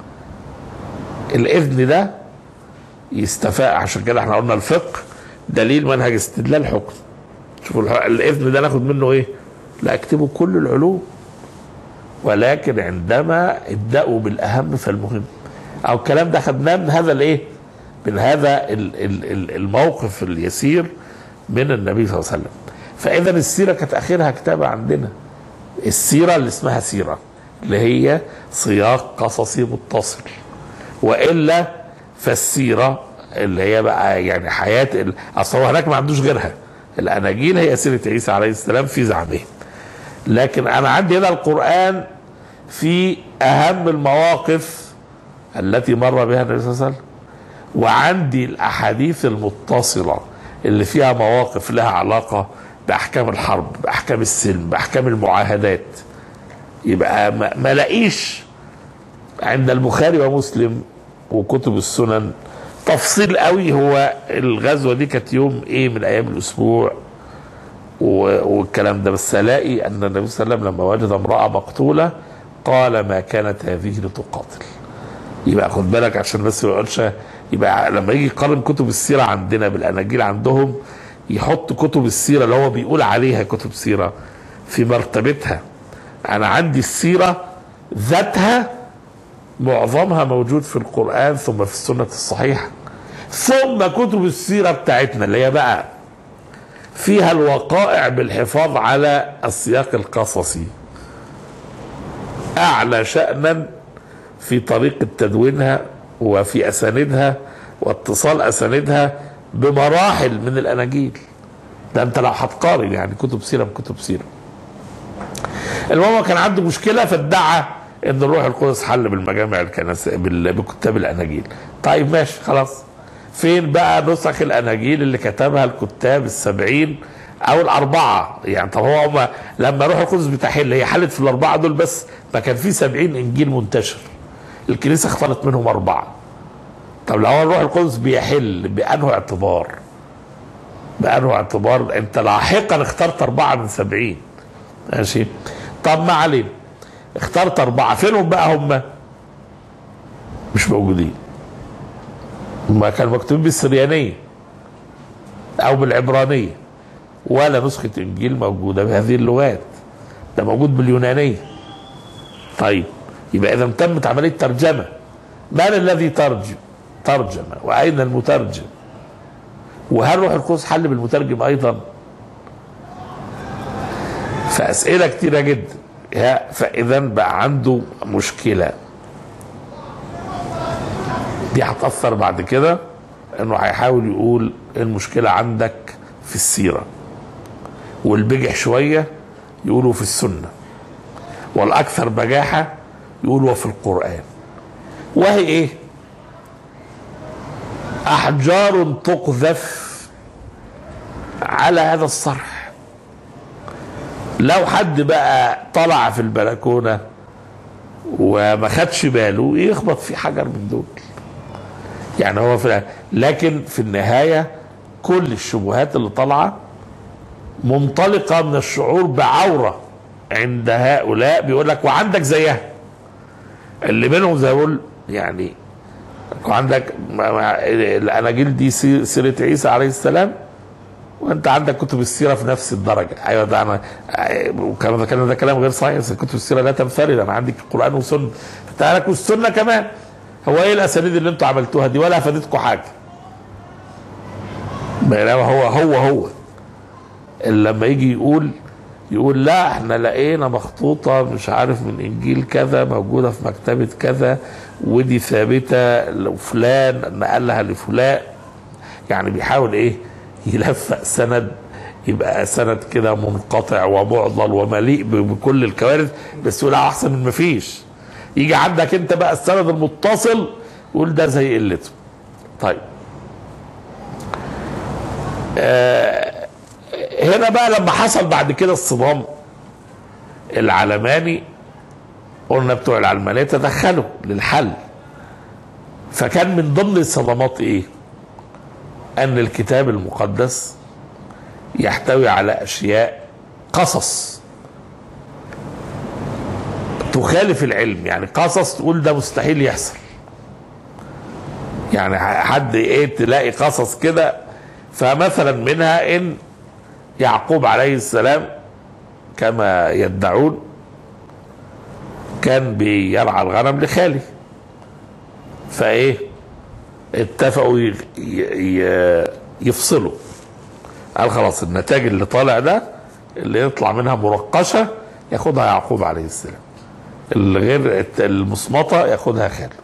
الاذن ده يستفاء، عشان كده احنا قلنا الفقه دليل منهج استدلال حكم. شوفوا الاذن ده ناخد منه ايه؟ لا اكتبوا كل العلوم، ولكن عندما ابدأوا بالاهم فالمهم. او الكلام ده خدناه من هذا الايه؟ من هذا الموقف اليسير من النبي صلى الله عليه وسلم. فاذا السيره كانت اخرها كتابه عندنا، السيره اللي اسمها سيره اللي هي سياق قصصي متصل، والا فالسيره اللي هي بقى يعني حياه اصل هو هناك ما عندوش غيرها. الاناجيل هي سيره عيسى عليه السلام في زعمه، لكن انا عندي هنا القران في اهم المواقف التي مر بها النبي صلى الله عليه وسلم، وعندي الاحاديث المتصله اللي فيها مواقف لها علاقه باحكام الحرب، باحكام السلم، باحكام المعاهدات. يبقى ما لاقيش عند البخاري ومسلم وكتب السنن تفصيل قوي هو الغزوه دي كانت يوم ايه من ايام الاسبوع والكلام ده. بس الاقي ان النبي صلى الله عليه وسلم لما وجد امراه مقتوله قال ما كانت هذه لتقاتل. يبقى خد بالك عشان بس ما يقولش، يبقى لما يجي يقارن كتب السيره عندنا بالاناجيل عندهم يحط كتب السيره اللي هو بيقول عليها كتب سيره في مرتبتها. انا عندي السيره ذاتها معظمها موجود في القرآن ثم في السنة الصحيحة، ثم كتب السيرة بتاعتنا اللي هي بقى فيها الوقائع بالحفاظ على السياق القصصي أعلى شأنا في طريقة تدوينها وفي أساندها واتصال أساندها بمراحل من الأناجيل. ده أنت لو هتقارن يعني كتب سيرة بكتب سيرة. المهم كان عنده مشكلة فادعى ان الروح القدس حل بالمجامع الكنسية بكتاب الاناجيل. طيب ماشي خلاص، فين بقى نسخ الاناجيل اللي كتبها الكتاب 70 او الاربعه يعني. طب هو لما روح القدس بتحل، هي حلت في الاربعه دول بس، ما كان في 70 انجيل منتشر، الكنيسه اختارت منهم 4. طب لو هو الروح القدس بيحل بانه اعتبار، انت لاحقا اخترت 4 من 70 ماشي. طب ما علينا، اخترت 4، فينهم بقى؟ هم مش موجودين، ما كانوا مكتوبين بالسريانيه او بالعبرانيه، ولا نسخه انجيل موجوده بهذه اللغات، ده موجود باليونانيه. طيب يبقى اذا تمت عمليه ترجمه، من الذي ترجم واين المترجم؟ وهل روح القدس حل بالمترجم ايضا؟ فاسئله كتيره جدا. فاذا بقى عنده مشكله دي هتاثر بعد كده، انه هيحاول يقول المشكله عندك في السيره، والبجح شويه يقولوا في السنه، والاكثر بجاحه يقولوا في القران. وهي ايه؟ احجار تقذف على هذا الصرح. لو حد بقى طلع في البلكونه وما خدش باله يخبط في حجر من دول يعني. هو لكن في النهايه كل الشبهات اللي طالعه منطلقه من الشعور بعوره عند هؤلاء، بيقول لك وعندك زيها اللي منهم زي بقول يعني. وعندك الاناجيل دي سيره عيسى عليه السلام، وانت عندك كتب السيره في نفس الدرجه. ايوه ده انا ده كلام غير صحيح، كتب السيره لا تنفرد، انا عندي القران والسنه، فتعالى والسنه كمان. هو ايه الاسانيد اللي انتوا عملتوها دي؟ ولا افادتكم حاجه. بينما هو لما يجي يقول لا احنا لقينا مخطوطه مش عارف من انجيل كذا موجوده في مكتبه كذا، ودي ثابته لفلان نقلها لفلان، يعني بيحاول ايه يلفق سند، يبقى سند كده منقطع ومعضل ومليء بكل الكوارث، بس يقول احسن من ما فيش. يجي عندك انت بقى السند المتصل يقول ده زي قلته. طيب هنا بقى لما حصل بعد كده الصدام العلماني، قلنا بتوع العلمانية تدخلوا للحل. فكان من ضمن الصدمات ايه؟ ان الكتاب المقدس يحتوي على اشياء قصص تخالف العلم، يعني قصص تقول ده مستحيل يحصل. يعني حد ايه تلاقي قصص كده، فمثلا منها ان يعقوب عليه السلام كما يدعون كان بيرعى الغنم لخالي، فايه اتفقوا يفصلوا. قال خلاص النتائج اللي طالع ده اللي يطلع منها مرقشه ياخدها يعقوب عليه السلام، اللي غير المصمطه ياخدها خاله.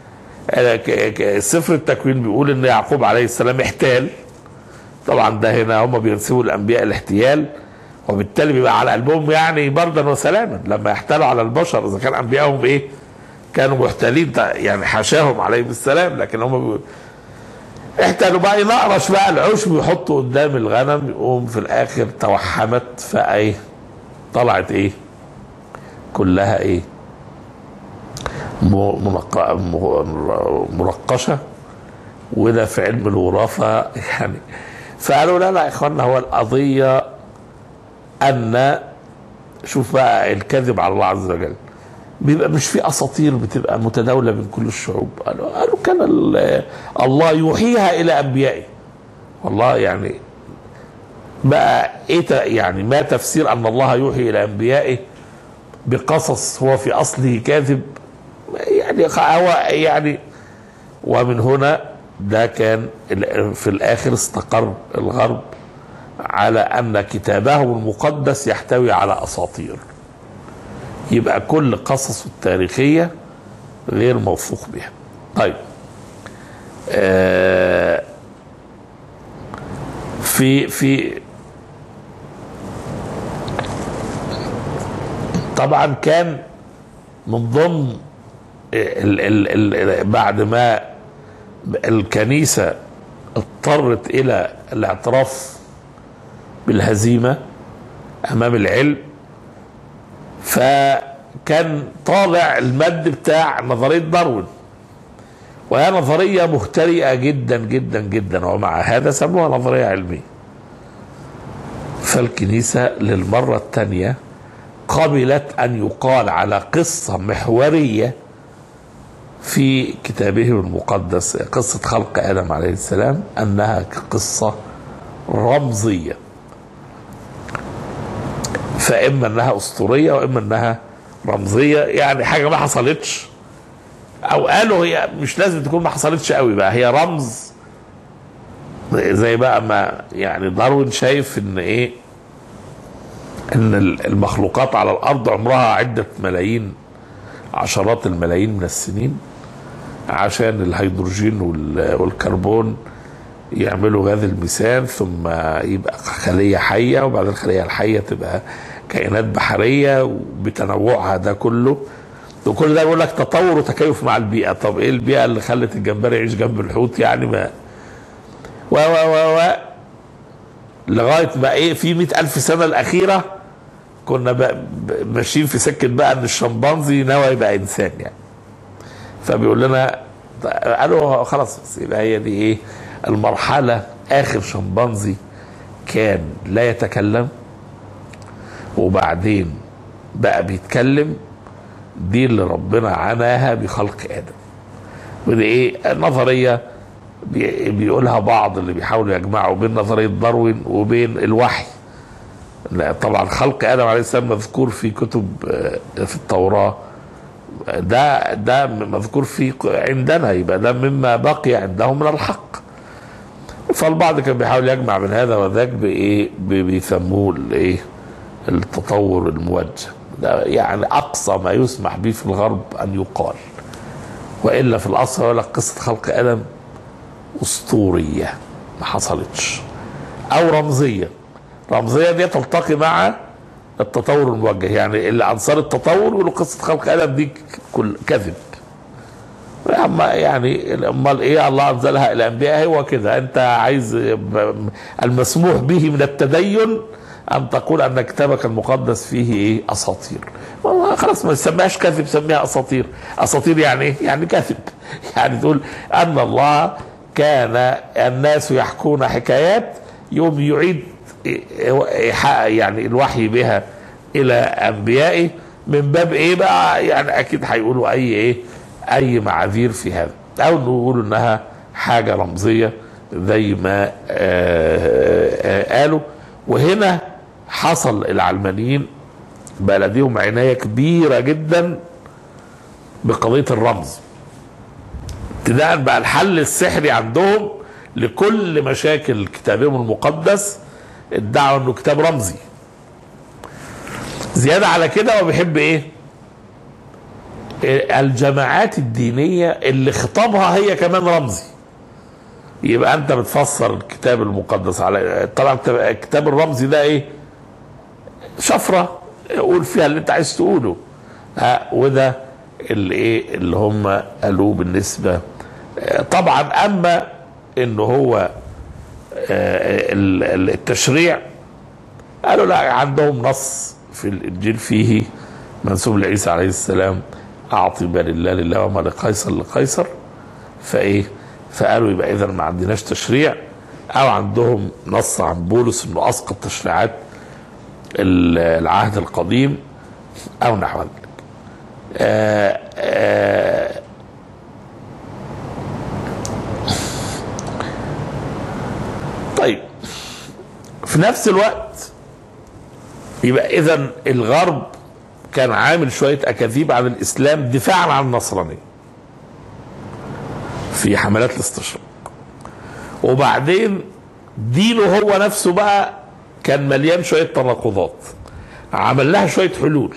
سفر التكوين بيقول ان يعقوب عليه السلام احتال. طبعا ده هنا هم بيرسموا الانبياء الاحتيال، وبالتالي بيبقى على قلبهم يعني بردا وسلاما لما يحتالوا على البشر، اذا كان انبيائهم ايه كانوا محتالين يعني حاشاهم عليهم السلام، لكن هم احتالوا بقى ينقرش بقى العشب ويحطوا قدام الغنم، يقوم في الاخر توحمت فايه طلعت ايه كلها ايه مرقشه. وده في علم الوراثه يعني. فقالوا لا يا اخوانا، هو القضيه ان شوف بقى الكذب على الله عز وجل بيبقى مش في اساطير بتبقى متداوله بين كل الشعوب. قالوا كان الله يوحيها الى انبيائه. والله يعني بقى ايه يعني ما تفسير ان الله يوحي الى انبيائه بقصص هو في اصله كاذب؟ يعني هو يعني. ومن هنا ده كان في الاخر استقر الغرب على ان كتابهم المقدس يحتوي على اساطير، يبقى كل قصص التاريخيه غير موثوق بها. طيب في طبعا كان من ضمن بعد ما الكنيسة اضطرت الى الاعتراف بالهزيمة أمام العلم، فكان طالع المد بتاع نظرية داروين، وهي نظرية مهترئة جدا جدا جدا، ومع هذا سموها نظرية علمية. فالكنيسة للمرة الثانية قبلت أن يقال على قصة محورية في كتابه المقدس، قصة خلق آدم عليه السلام، أنها قصة رمزية، فإما أنها أسطورية وإما أنها رمزية، يعني حاجة ما حصلتش، أو قالوا هي مش لازم تكون ما حصلتش قوي بقى، هي رمز. زي بقى ما يعني داروين شايف إن إيه، إن المخلوقات على الأرض عمرها عدة ملايين، عشرات الملايين من السنين، عشان الهيدروجين والكربون يعملوا غاز الميثان، ثم يبقى خلية حية، وبعد الخلية الحية تبقى كائنات بحرية بتنوعها ده كله، وكل ده يقول لك تطور وتكيف مع البيئة. طب ايه البيئة اللي خلت الجمبري يعيش جنب الحوت؟ يعني ما و لغاية ما ايه في 100,000 سنة الأخيرة كنا ماشيين في سكة بقى ان الشمبانزي نوى يبقى إنسان يعني. فبيقول لنا قالوا خلاص يبقى هي دي ايه المرحلة، آخر شمبانزي كان لا يتكلم وبعدين بقى بيتكلم، دي اللي ربنا عناها بخلق آدم. ودي ايه نظرية بيقولها بعض اللي بيحاولوا يجمعوا بين نظرية داروين وبين الوحي. لا طبعا خلق آدم عليه السلام مذكور في كتب في التوراة، ده مذكور في عندنا، يبقى ده مما بقي عندهم من الحق. فالبعض كان بيحاول يجمع بين هذا وذاك بايه، بيسموه الايه التطور الموجه، ده يعني اقصى ما يسمح به في الغرب ان يقال، والا في الاصل يقول لك قصه خلق ادم اسطوريه ما حصلتش، او رمزيه. رمزيه دي تلتقي مع التطور الموجه، يعني اللي انصار التطور يقولوا قصه خلق ادم دي كل كذب. اما يعني امال ايه الله انزلها الى انبياء؟ هو كده انت عايز المسموح به من التدين ان تقول ان كتابك المقدس فيه ايه اساطير، خلاص ما تسميهاش كذب، سميها اساطير. اساطير يعني ايه؟ يعني كذب، يعني تقول ان الله كان الناس يحكون حكايات يوم يعيد يعني الوحي بها الى انبيائه، من باب ايه بقى؟ يعني اكيد هيقولوا اي معاذير في هذا، او نقولوا انها حاجه رمزيه زي ما قالوا. وهنا حصل العلمانيين بقى لديهم عنايه كبيره جدا بقضيه الرمز، ابتداء بقى الحل السحري عندهم لكل مشاكل كتابهم المقدس، ادعوا انه كتاب رمزي. زياده على كده هو بيحب ايه؟ الجماعات الدينية اللي خطابها هي كمان رمزي. يبقى انت بتفسر الكتاب المقدس على طبعا الكتاب الرمزي ده ايه؟ شفرة قول فيها اللي انت عايز تقوله. وده اللي ايه اللي هم قالوه بالنسبة طبعا. اما انه هو التشريع قالوا لا، عندهم نص في الانجيل فيه منسوب لعيسى عليه السلام اعطي ما لله لله وما لقيصر لقيصر، فقالوا يبقى اذا ما عندناش تشريع، او عندهم نص عن بولس انه اسقط تشريعات العهد القديم او نحو ذلك. طيب في نفس الوقت يبقى اذا الغرب كان عامل شوية أكاذيب عن الإسلام دفاعا عن النصرانية في حملات الاستشراق، وبعدين دينه هو نفسه بقى كان مليان شوية تناقضات، عمل لها شوية حلول،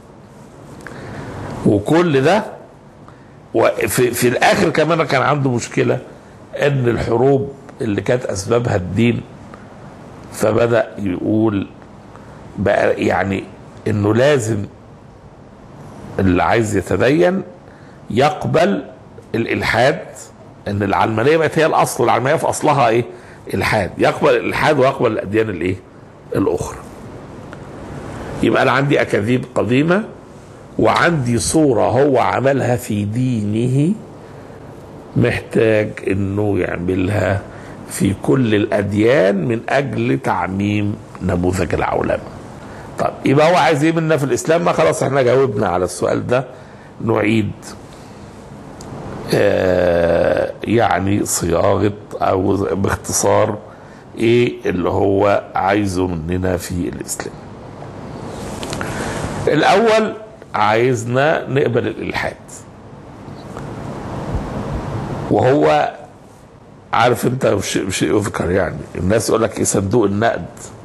وكل ده في الآخر كمان كان عنده مشكلة إن الحروب اللي كانت أسبابها الدين، فبدأ يقول بقى يعني إنه لازم اللي عايز يتدين يقبل الالحاد، ان العلمانيه بقت هي الاصل، العلمانيه في اصلها ايه؟ الحاد، يقبل الالحاد ويقبل الاديان الايه؟ الاخرى. يبقى انا عندي اكاذيب قديمه، وعندي صوره هو عملها في دينه محتاج انه يعملها في كل الاديان من اجل تعميم نموذج العولمه. طب يبقى هو عايز ايه منا في الاسلام؟ ما خلاص احنا جاوبنا على السؤال ده، نعيد يعني صياغه او باختصار ايه اللي هو عايزه مننا في الاسلام. الاول عايزنا نقبل الالحاد، وهو عارف انت شيء يذكر، يعني الناس يقول لك ايه صندوق النقد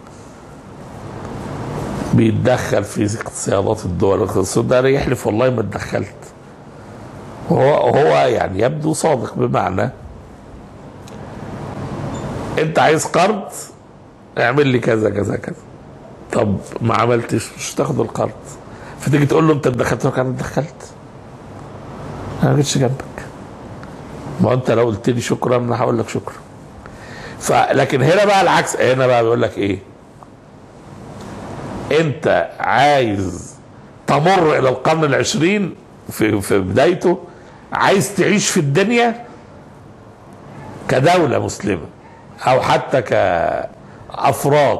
بيتدخل في اقتصادات الدول، ده يحلف والله ما اتدخلت، وهو يعني يبدو صادق، بمعنى انت عايز قرض اعمل لي كذا كذا كذا، طب ما عملتش مش تاخد القرض، فتيجي تقول له انت اتدخلت، انا اتدخلت انا ما جيتش جنبك، ما انت لو قلت لي شكرا انا هقول لك شكرا. لكن هنا بقى العكس، هنا بقى بيقول لك ايه، انت عايز تمر الى القرن العشرين في بدايته، عايز تعيش في الدنيا كدولة مسلمة او حتى كأفراد،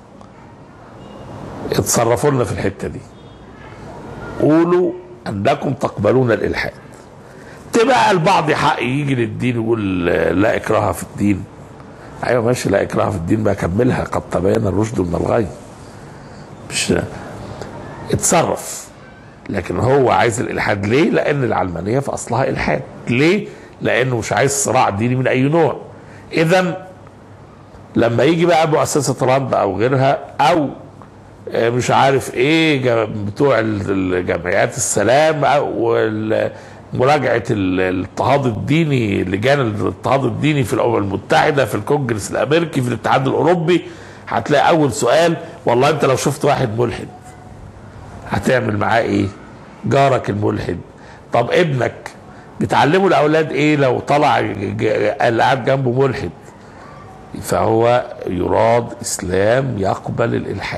اتصرفوا لنا في الحتة دي، قولوا انكم تقبلون الالحاد. تبقى البعض حق يجي للدين يقول لا اكراه في الدين، ايوه ماشي، لا اكراه في الدين بقى كملها، قد تبين الرشد من الغي، مش اتصرف. لكن هو عايز الالحاد ليه؟ لان العلمانيه في اصلها الحاد. ليه؟ لانه مش عايز صراع ديني من اي نوع. اذا لما يجي بقى مؤسسه رد او غيرها او مش عارف ايه بتوع جمعيات السلام او مراجعه الاضطهاد الديني، لجان الاضطهاد الديني في الامم المتحده، في الكونجرس الامريكي، في الاتحاد الاوروبي، هتلاقي اول سؤال والله انت لو شفت واحد ملحد هتعمل معاه ايه؟ جارك الملحد. طب ابنك بتعلمه الاولاد ايه لو طلع اللي قاعد جنبه ملحد؟ فهو يراد اسلام يقبل الالحاد.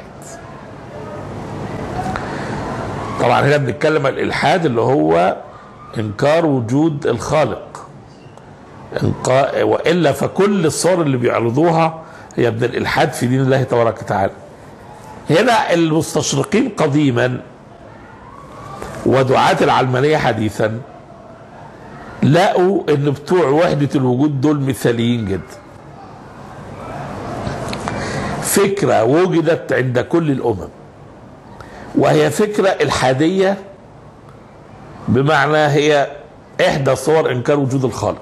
طبعا هنا بنتكلم عن الالحاد اللي هو انكار وجود الخالق، والا فكل الصور اللي بيعرضوها هي من الالحاد في دين الله تبارك وتعالى. هنا المستشرقين قديما ودعاة العلمانية حديثا لقوا ان بتوع وحدة الوجود دول مثاليين جدا. فكرة وجدت عند كل الامم، وهي فكرة الحادية، بمعنى هي احدى صور انكار وجود الخالق،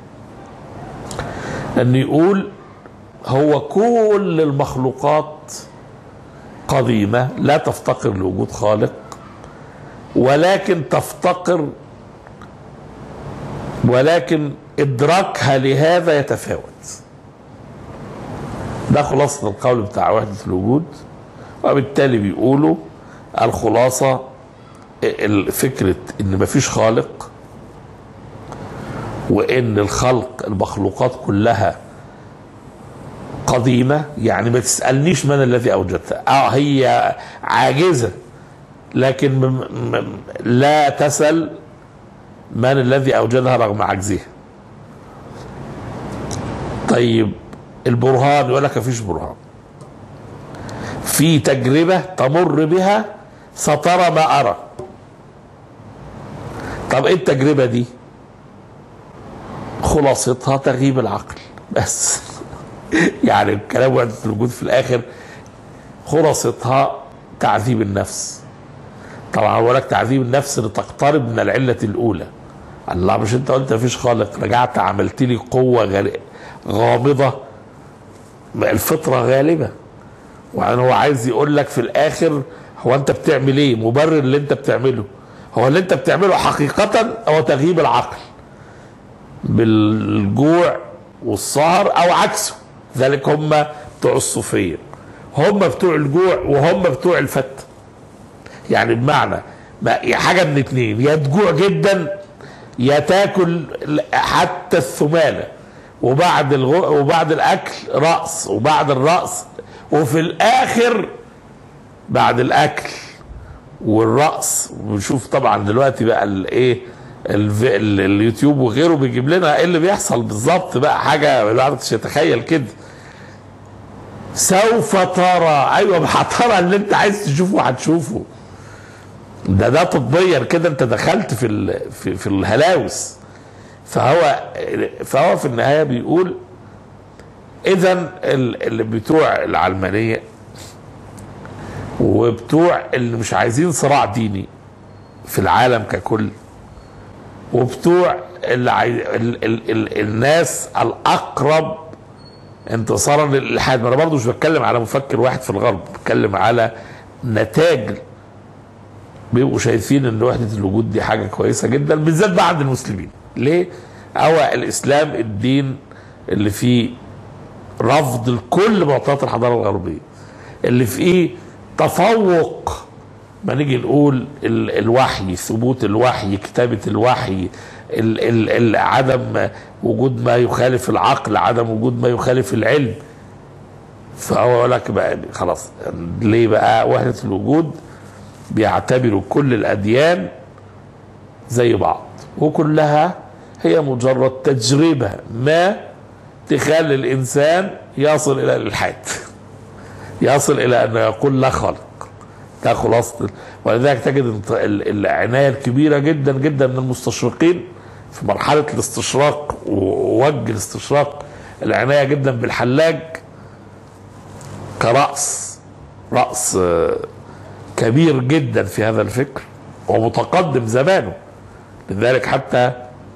ان يقول هو كل المخلوقات قديمة لا تفتقر لوجود خالق، ولكن تفتقر، ولكن إدراكها لهذا يتفاوت. ده خلاصة القول بتاع وحدة الوجود. وبالتالي بيقولوا الخلاصة فكرة إن مفيش خالق، وإن الخلق المخلوقات كلها قديمة، يعني ما تسألنيش من الذي أوجدها، هي عاجزة، لكن لا تسأل من الذي أوجدها رغم عجزها. طيب البرهان يقول لك مفيش برهان، في تجربة تمر بها سترى ما أرى. طب ايه التجربة دي؟ خلاصتها تغييب العقل بس. يعني الكلام وحدة الوجود في الآخر خلاصتها تعذيب النفس. طبعا هو لك تعذيب النفس لتقترب من العلة الأولى. الله، مش أنت قلت مفيش خالق، رجعت عملت لي قوة غامضة، الفطرة غالبة. وأنا هو عايز يقول لك في الآخر هو أنت بتعمل إيه؟ مبرر اللي أنت بتعمله. هو اللي أنت بتعمله حقيقة هو تغييب العقل بالجوع والسهر أو عكسه. ذلك هم بتوع الصوفية، هم بتوع الجوع وهم بتوع الفتة. يعني بمعنى حاجة من اتنين، يا تجوع جدا يا تاكل حتى الثمالة، وبعد الأكل رأس، وبعد الرأس وفي الاخر بعد الاكل والرقص، ونشوف طبعا دلوقتي بقى الايه اليوتيوب وغيره بيجيب لنا ايه اللي بيحصل بالظبط، بقى حاجه الواحد مش يتخيل كده. سوف ترى، ايوه هترى اللي انت عايز تشوفه هتشوفه. ده طبيا كده انت دخلت في الهلاوس. فهو في النهايه بيقول اذا اللي بتوع العلمانيه وبتوع اللي مش عايزين صراع ديني في العالم ككل، وبتوع الناس الاقرب انتصارا للالحاد. ما انا برضه مش بتكلم على مفكر واحد في الغرب، بتكلم على نتاج بيبقوا شايفين ان وحده الوجود دي حاجه كويسه جدا، بالذات بقى عند المسلمين. ليه؟ هو الاسلام الدين اللي فيه رفض لكل معطيات الحضاره الغربيه، اللي فيه تفوق، ما نيجي نقول الوحي، ثبوت الوحي، كتابه الوحي، عدم وجود ما يخالف العقل، عدم وجود ما يخالف العلم. فهو يقول لك بقى خلاص، ليه بقى وحده الوجود؟ بيعتبروا كل الاديان زي بعض، وكلها هي مجرد تجربه ما تخلي الانسان يصل الى الالحاد، يصل الى انه يقول لا خالق. ده خلاصه. ولذلك تجد العنايه الكبيره جدا جدا من المستشرقين في مرحله الاستشراق ووجه الاستشراق، العنايه جدا بالحلاج كرأس كبير جدا في هذا الفكر ومتقدم زمانه. لذلك حتى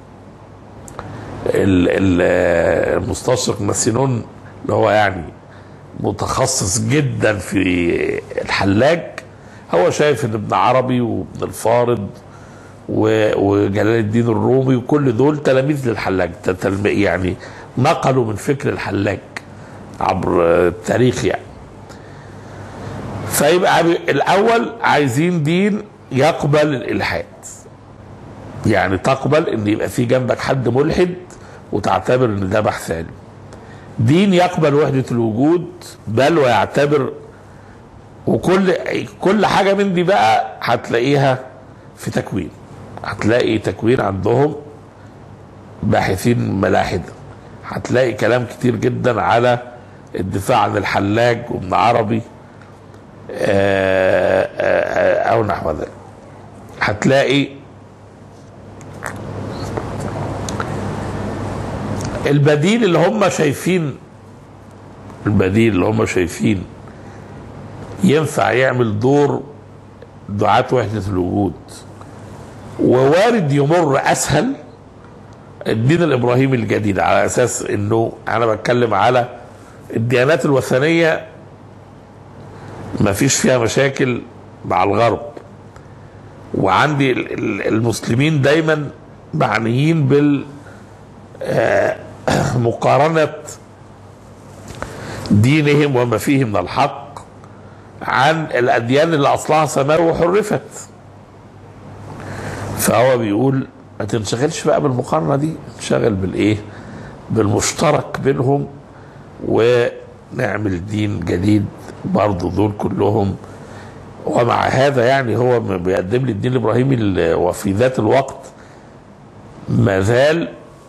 المستشرق ماسينون اللي هو يعني متخصص جدا في الحلاج، هو شايف ان ابن عربي وابن الفارض وجلال الدين الرومي وكل دول تلاميذ للحلاج، يعني نقلوا من فكر الحلاج عبر التاريخ يعني. فيبقى الاول عايزين دين يقبل الالحاد، يعني تقبل ان يبقى في جنبك حد ملحد وتعتبر ان ده بحث علمي. دين يقبل وحدة الوجود بل ويعتبر، وكل حاجة من دي بقى هتلاقيها في تكوين. هتلاقي تكوين عندهم باحثين ملاحدة، هتلاقي كلام كتير جدا على الدفاع عن الحلاج وابن عربي او نحو ذلك. هتلاقي البديل اللي هم شايفين ينفع يعمل دور دعاة وحدة الوجود ووارد يمر اسهل، الدين الابراهيمي الجديد، على اساس انه انا بتكلم على الديانات الوثنية ما فيش فيها مشاكل مع الغرب، وعندي المسلمين دايما معنيين مقارنة دينهم وما فيه من الحق عن الأديان اللي أصلها سماوي وحرفت. فهو بيقول ما تنشغلش بقى بالمقارنة دي، انشغل بالإيه؟ بالمشترك بينهم، ونعمل دين جديد برضه دول كلهم. ومع هذا يعني هو بيقدم لي الدين الإبراهيمي وفي ذات الوقت ما زال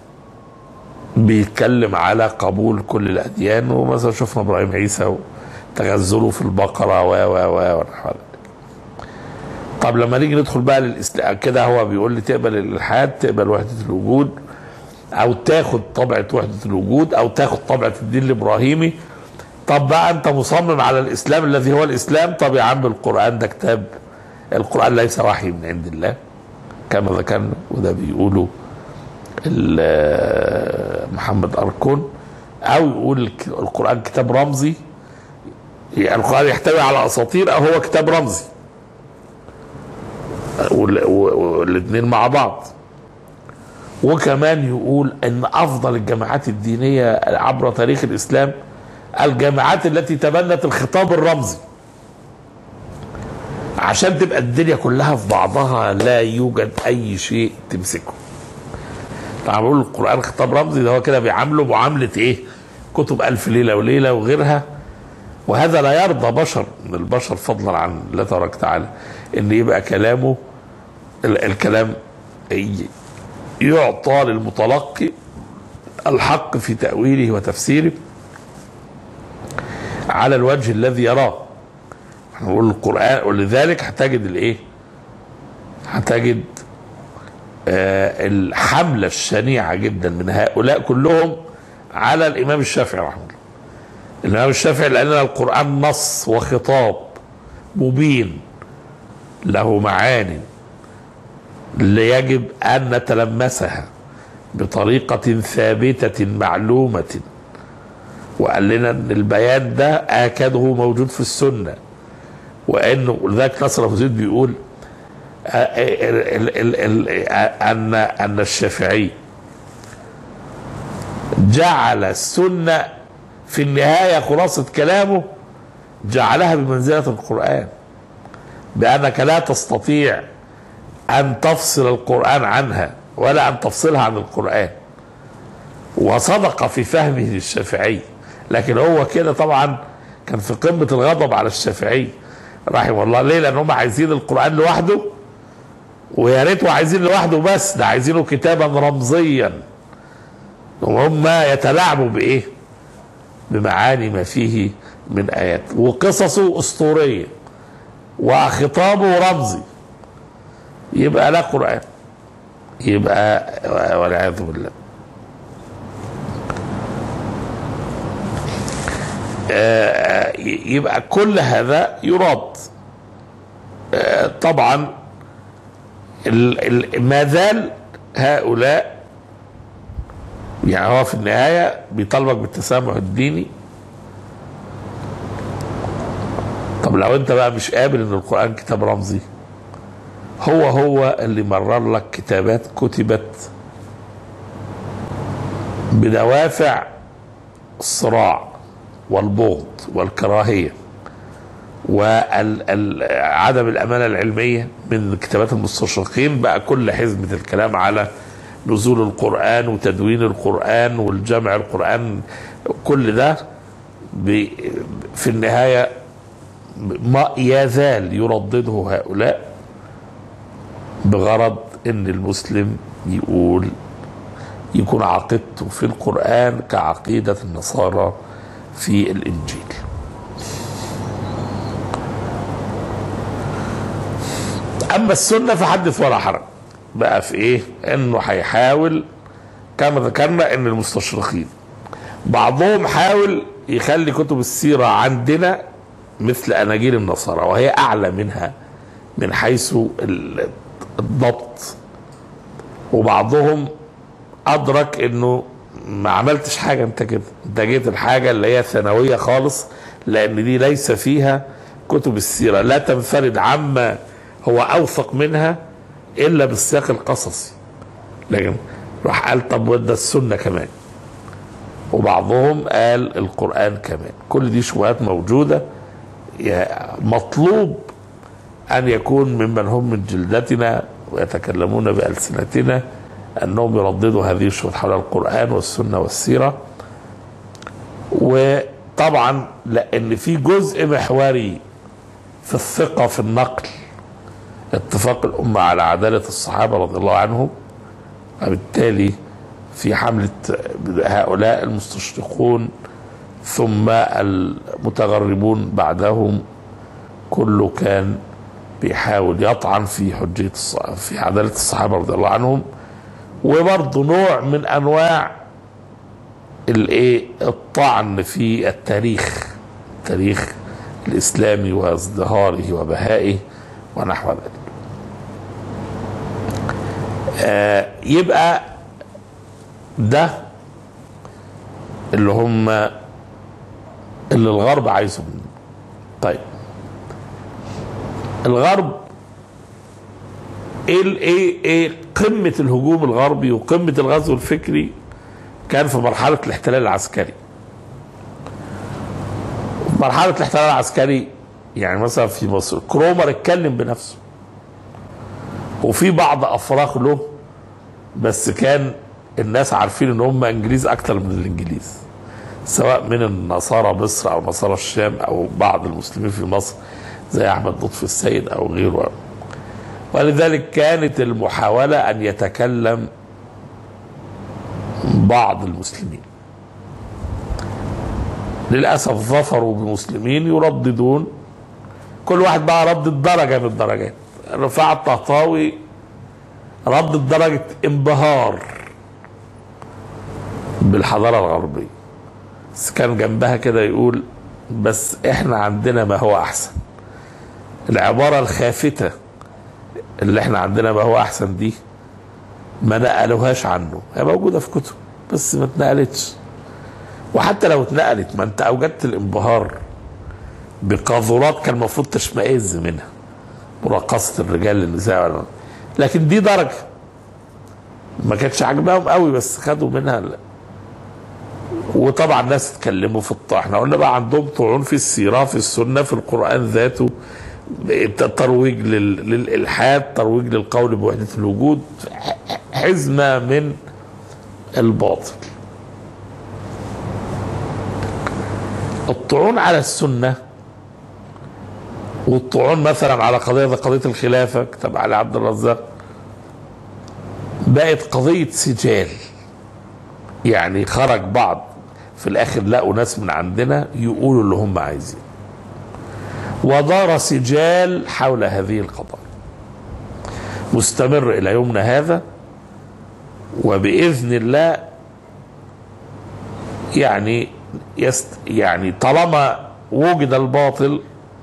بيتكلم على قبول كل الأديان. ومثلا شفنا إبراهيم عيسى وتغزله في البقرة ونحو ذلك. طب لما نيجي ندخل بقى للإسلام كده، هو بيقول لي تقبل الإلحاد، تقبل وحدة الوجود، أو تاخد طبعة وحدة الوجود، أو تاخد طبعة الدين الإبراهيمي. طب بقى أنت مصمم على الإسلام الذي هو الإسلام، طب يا عم القرآن ده كتاب، القرآن ليس وحي من عند الله كما ذكرنا، وده بيقوله محمد أركون. أو يقول القرآن كتاب رمزي، يعني القرآن يحتوي على أساطير أو هو كتاب رمزي، والاثنين مع بعض. وكمان يقول ان افضل الجماعات الدينية عبر تاريخ الاسلام الجماعات التي تبنت الخطاب الرمزي، عشان تبقى الدنيا كلها في بعضها لا يوجد اي شيء تمسكه. طبعا بقول القرآن خطاب رمزي، ده هو كده بيعامله معاملة ايه؟ كتب ألف ليلة وليلة وغيرها، وهذا لا يرضى بشر من البشر فضلا عن الله تبارك وتعالى ان يبقى كلامه الكلام يعطى للمتلقي الحق في تأويله وتفسيره على الوجه الذي يراه. نقول القرآن، ولذلك هتجد الايه؟ هتجد الحملة الشنيعة جدا من هؤلاء كلهم على الإمام الشافعي رحمه الله. الإمام الشافعي لأن القرآن نص وخطاب مبين له معاني يجب أن نتلمسها بطريقة ثابتة معلومة، وقال لنا أن البيان ده آكده موجود في السنة، وأنه لذلك نصر أبو زيد بيقول أن الشافعي جعل السنة في النهاية خلاصة كلامه جعلها بمنزلة القرآن، بأنك لا تستطيع أن تفصل القرآن عنها ولا أن تفصلها عن القرآن. وصدق في فهمه للشافعي، لكن هو كده طبعا كان في قمة الغضب على الشافعي رحمه الله. ليه؟ لأن هم عايزين القرآن لوحده، ويا ريته عايزين لوحده بس، ده عايزينه كتابا رمزيا، وهم يتلاعبوا بإيه؟ بمعاني ما فيه من آيات، وقصصه أسطورية وخطابه رمزي، يبقى لا قرآن، يبقى والعياذ بالله. يبقى كل هذا يراد. طبعا ما زال هؤلاء، يعني هو في النهاية بيطالبك بالتسامح الديني. طب لو انت بقى مش قابل ان القرآن كتاب رمزي، هو اللي مرر لك كتابات كتبت بدوافع الصراع والبغض والكراهية وعدم الأمانة العلمية من كتابات المستشرقين، بقى كل حزمة الكلام على نزول القرآن وتدوين القرآن والجمع القرآن، كل ده في النهاية ما يزال يردده هؤلاء بغرض ان المسلم يكون عقيدته في القرآن كعقيدة النصارى في الإنجيل. أما السنة فحدث ولا حرج بقى في إيه؟ إنه هيحاول كما ذكرنا إن المستشرقين بعضهم حاول يخلي كتب السيرة عندنا مثل أناجيل النصارى، وهي أعلى منها من حيث الضبط، وبعضهم أدرك إنه ما عملتش حاجة انت كده، انت جيت الحاجة اللي هي ثانوية خالص، لان دي ليس فيها كتب السيرة، لا تنفرد عما هو اوثق منها الا بالسياق القصصي. لكن راح قال طب وده السنة كمان، وبعضهم قال القرآن كمان. كل دي شبهات موجودة، مطلوب ان يكون ممن هم من جلدتنا ويتكلمون بألسنتنا أنهم يرددوا هذه الشبهات حول القرآن والسنة والسيرة. وطبعا لأن في جزء محوري في الثقة في النقل، اتفاق الأمة على عدالة الصحابة رضي الله عنهم، وبالتالي في حملة هؤلاء المستشرقون ثم المتغربون بعدهم كله كان بيحاول يطعن في حجية في عدالة الصحابة رضي الله عنهم. وبرضه نوع من انواع الطعن في التاريخ الاسلامي وازدهاره وبهائه ونحو ذلك. يبقى ده اللي الغرب عايزه منه. طيب الغرب ايه قمة الهجوم الغربي وقمة الغزو الفكري كان في مرحلة الاحتلال العسكري. مرحلة الاحتلال العسكري يعني مثلا في مصر كرومر اتكلم بنفسه، وفي بعض افراغ له، بس كان الناس عارفين ان هم انجليز اكتر من الانجليز، سواء من النصارى مصر او نصارى الشام او بعض المسلمين في مصر زي احمد لطفي السيد او غيره. ولذلك كانت المحاولة ان يتكلم بعض المسلمين. للأسف ظفروا بمسلمين يرددون، كل واحد بقى ردد درجة من الدرجات. رفاعة الطهطاوي ردد درجة انبهار بالحضارة الغربية، بس كان جنبها كده يقول بس احنا عندنا ما هو احسن. العبارة الخافتة اللي احنا عندنا ما هو احسن دي ما نقلوهاش عنه، هي موجودة في كتب بس ما اتنقلتش. وحتى لو اتنقلت، ما انت اوجدت الانبهار بقاذورات كان المفروض تشمئز منها، مرقصة الرجال للنساء، لكن دي درجة ما كانتش عاجباهم قوي بس خدوا منها. وطبعا الناس اتكلموا في احنا قلنا بقى عندهم طعون في السيرة، في السنة، في القرآن ذاته، ترويج للإلحاد، ترويج للقول بوحدة الوجود، حزمة من الباطل. الطعون على السنة والطعون مثلا على قضية الخلافة، كتب علي عبد الرزاق، بقت قضية سجال. يعني خرج بعض في الآخر لقوا ناس من عندنا يقولوا اللي هم عايزين، ودار سجال حول هذه القضايا مستمر إلى يومنا هذا. وبإذن الله يعني طالما وجد الباطل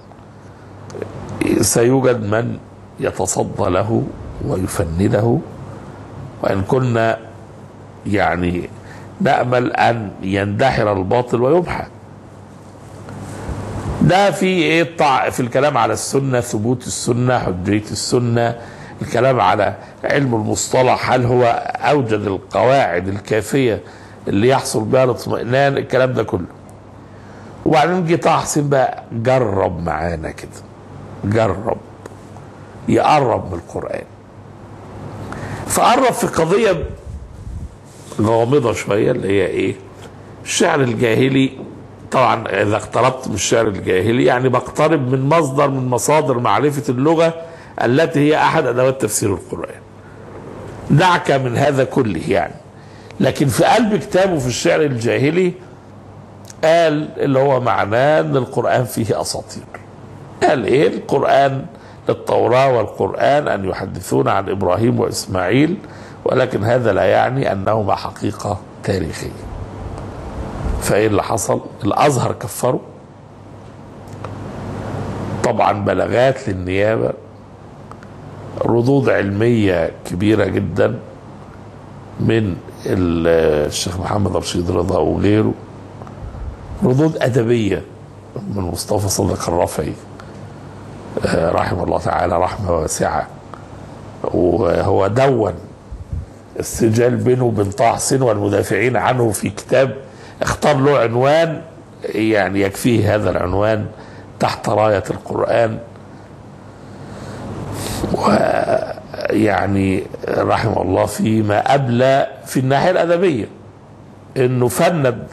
سيوجد من يتصدى له ويفنده، وإن كنا يعني نأمل أن يندحر الباطل ويمحى. ده في في الكلام على السنة، ثبوت السنة، حجية السنة، الكلام على علم المصطلح، هل هو أوجد القواعد الكافية اللي يحصل بها الاطمئنان، الكلام ده كله. وبعدين جه طه حسين بقى جرب معانا كده، جرب يقرب من القرآن، فقرب في قضية غامضة شوية اللي هي ايه؟ الشعر الجاهلي. طبعا اذا اقتربت من الشعر الجاهلي يعني بقترب من مصدر من مصادر معرفة اللغة التي هي احد ادوات تفسير القرآن. دعك من هذا كله يعني. لكن في قلب كتابه في الشعر الجاهلي قال اللي هو معناه ان القرآن فيه اساطير. قال ايه؟ القرآن، التوراة والقرآن ان يحدثون عن ابراهيم واسماعيل، ولكن هذا لا يعني انهما حقيقة تاريخية. فايه اللي حصل؟ الازهر كفروا، طبعا بلاغات للنيابة، ردود علمية كبيرة جدا من الشيخ محمد رشيد رضا وغيره، ردود أدبية من مصطفى صدق الرافعي رحمه الله تعالى رحمة واسعة. وهو دون السجال بينه وبين طه حسين والمدافعين عنه في كتاب اختار له عنوان يعني يكفيه هذا العنوان، تحت راية القرآن. ويعني رحمه الله فيما أبلى في الناحية الأدبية انه فند.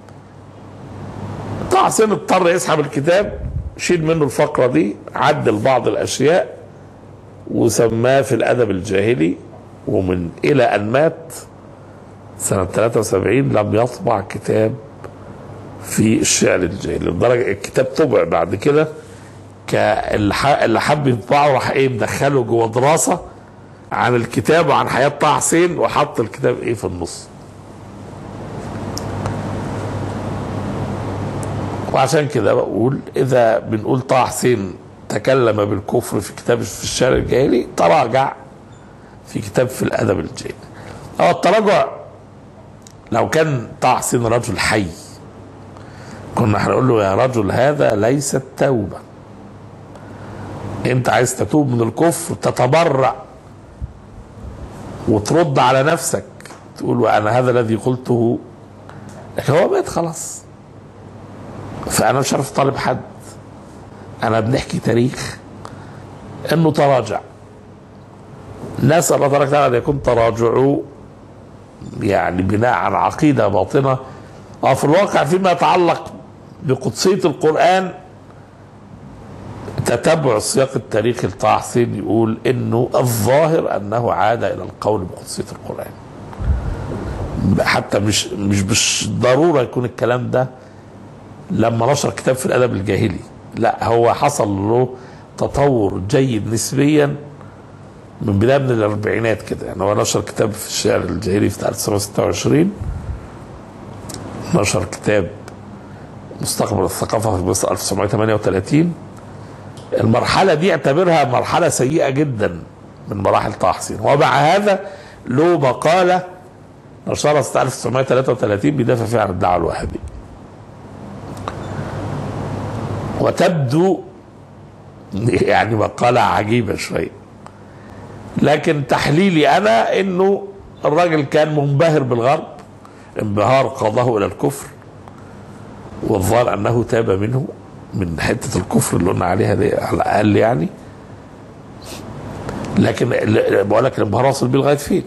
طه حسين اضطر يسحب الكتاب، شيل منه الفقرة دي، عدل بعض الأشياء وسماه في الأدب الجاهلي. ومن إلى أن مات سنة 73 لم يطبع كتاب في الشعر الجاهلي، لدرجة الكتاب طبع بعد كده اللي حب يطبعه راح مدخله جوه دراسة عن الكتاب وعن حياة طه حسين، وحط الكتاب في النص. وعشان كده بقول إذا بنقول طه حسين تكلم بالكفر في كتاب في الشعر الجاهلي، تراجع في كتاب في الأدب الجاهلي. أو التراجع لو كان طه حسين رجل حي كنا هنقول له يا رجل هذا ليست توبة، انت عايز تتوب من الكفر تتبرع وترد على نفسك تقول وانا هذا الذي قلته، لكن هو مات خلاص. فانا مش عارف طالب حد، انا بنحكي تاريخ انه تراجع. نسأل الله تبارك وتعالى ان يكون تراجعه يعني بناء على عقيدة باطنة في الواقع فيما يتعلق بقدسية القرآن، تتبع السياق التاريخي لطه حسين يقول انه الظاهر انه عاد الى القول بقدسية القرآن. حتى مش ضرورة يكون الكلام ده لما نشر كتاب في الادب الجاهلي، لا، هو حصل له تطور جيد نسبيا من بداية من الاربعينات كده. يعني هو نشر كتاب في الشعر الجاهلي في 1926، نشر كتاب مستقبل الثقافة في مصر 1938. المرحلة دي اعتبرها مرحلة سيئة جدا من مراحل طه حسين. ومع هذا له مقالة نشرها سنة 1933 بيدافع فيها عن الدعوة الوهابية، وتبدو يعني مقالة عجيبة شوية، لكن تحليلي أنا إنه الراجل كان منبهر بالغرب انبهار قاده إلى الكفر، والظاهر أنه تاب منه من حتة الكفر اللي قلنا عليها دي على الأقل يعني. لكن بقول لك الانبهار واصل بيه لغاية فين؟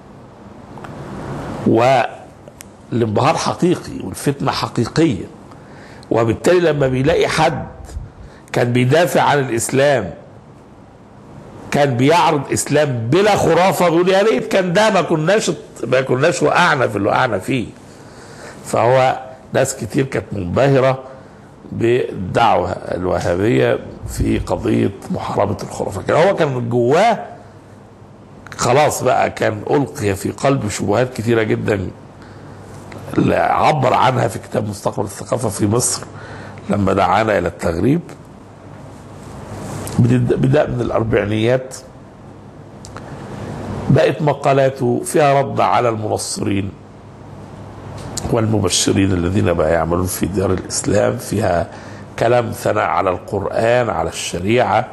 والانبهار حقيقي والفتنة حقيقية، وبالتالي لما بيلاقي حد كان بيدافع عن الإسلام، كان بيعرض إسلام بلا خرافة، بيقول يا ريت كان ده ما كناش وقعنا في اللي وقعنا فيه. فهو ناس كتير كانت منبهرة بالدعوة الوهابية في قضية محاربة الخرافة، لكن هو كان جواه خلاص بقى كان ألقي في قلب شبهات كتيرة جدا عبر عنها في كتاب مستقبل الثقافة في مصر لما دعانا إلى التغريب. بدأ من الأربعينيات بقت مقالاته فيها رد على المنصرين والمبشرين الذين بقى يعملون في ديار الإسلام، فيها كلام ثناء على القرآن على الشريعة.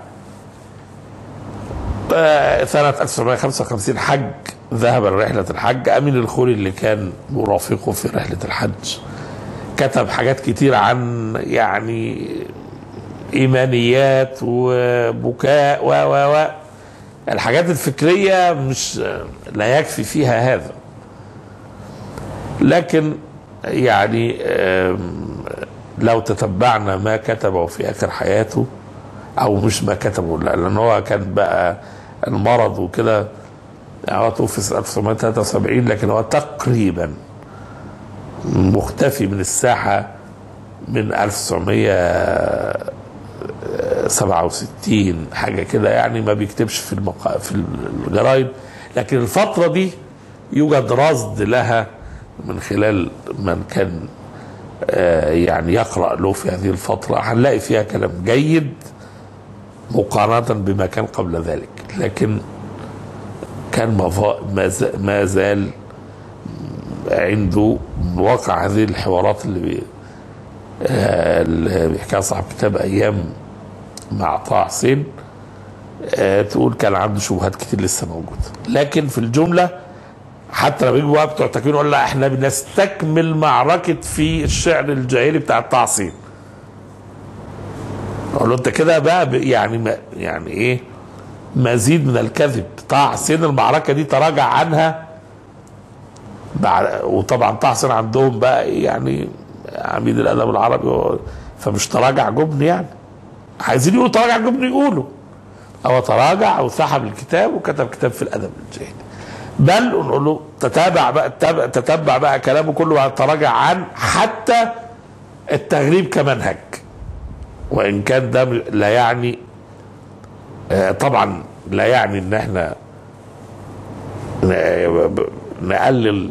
سنة 1955 حج، ذهب لرحلة الحج. أمين الخولي اللي كان مرافقه في رحلة الحج كتب حاجات كتير عن يعني إيمانيات وبكاء و الحاجات الفكرية مش لا يكفي فيها هذا، لكن يعني لو تتبعنا ما كتبه في آخر حياته، أو مش ما كتبه، لأن هو كان بقى المرض وكده، هو توفي سنة 1973، لكن هو تقريبا مختفي من الساحة من 1967 حاجة كده، يعني ما بيكتبش في الجرايد. لكن الفترة دي يوجد رصد لها من خلال من كان يعني يقرأ له في هذه الفترة، هنلاقي فيها كلام جيد مقارنة بما كان قبل ذلك، لكن كان ما زال عنده واقع هذه الحوارات اللي بيحكيها صاحب كتاب أيام مع طه حسين، تقول كان عنده شبهات كتير لسه موجودة. لكن في الجملة حتى لما بيجوا بقى بتوع التكوين يقول لا احنا بنستكمل معركة في الشعر الجاهلي بتاع طه حسين، اقول له انت كده بقى يعني ايه مزيد من الكذب. طه حسين المعركة دي تراجع عنها وطبعا طه حسين عندهم بقى يعني عميد الادب العربي، فمش تراجع جبن، يعني عايزين يقولوا تراجع جبن يقولوا، او تراجع او سحب الكتاب وكتب كتاب في الادب الجاهلي، بل نقول له تتبع بقى كلامه كله تراجع عن حتى التغريب كمنهج، وان كان ده لا يعني طبعا لا يعني ان احنا نقلل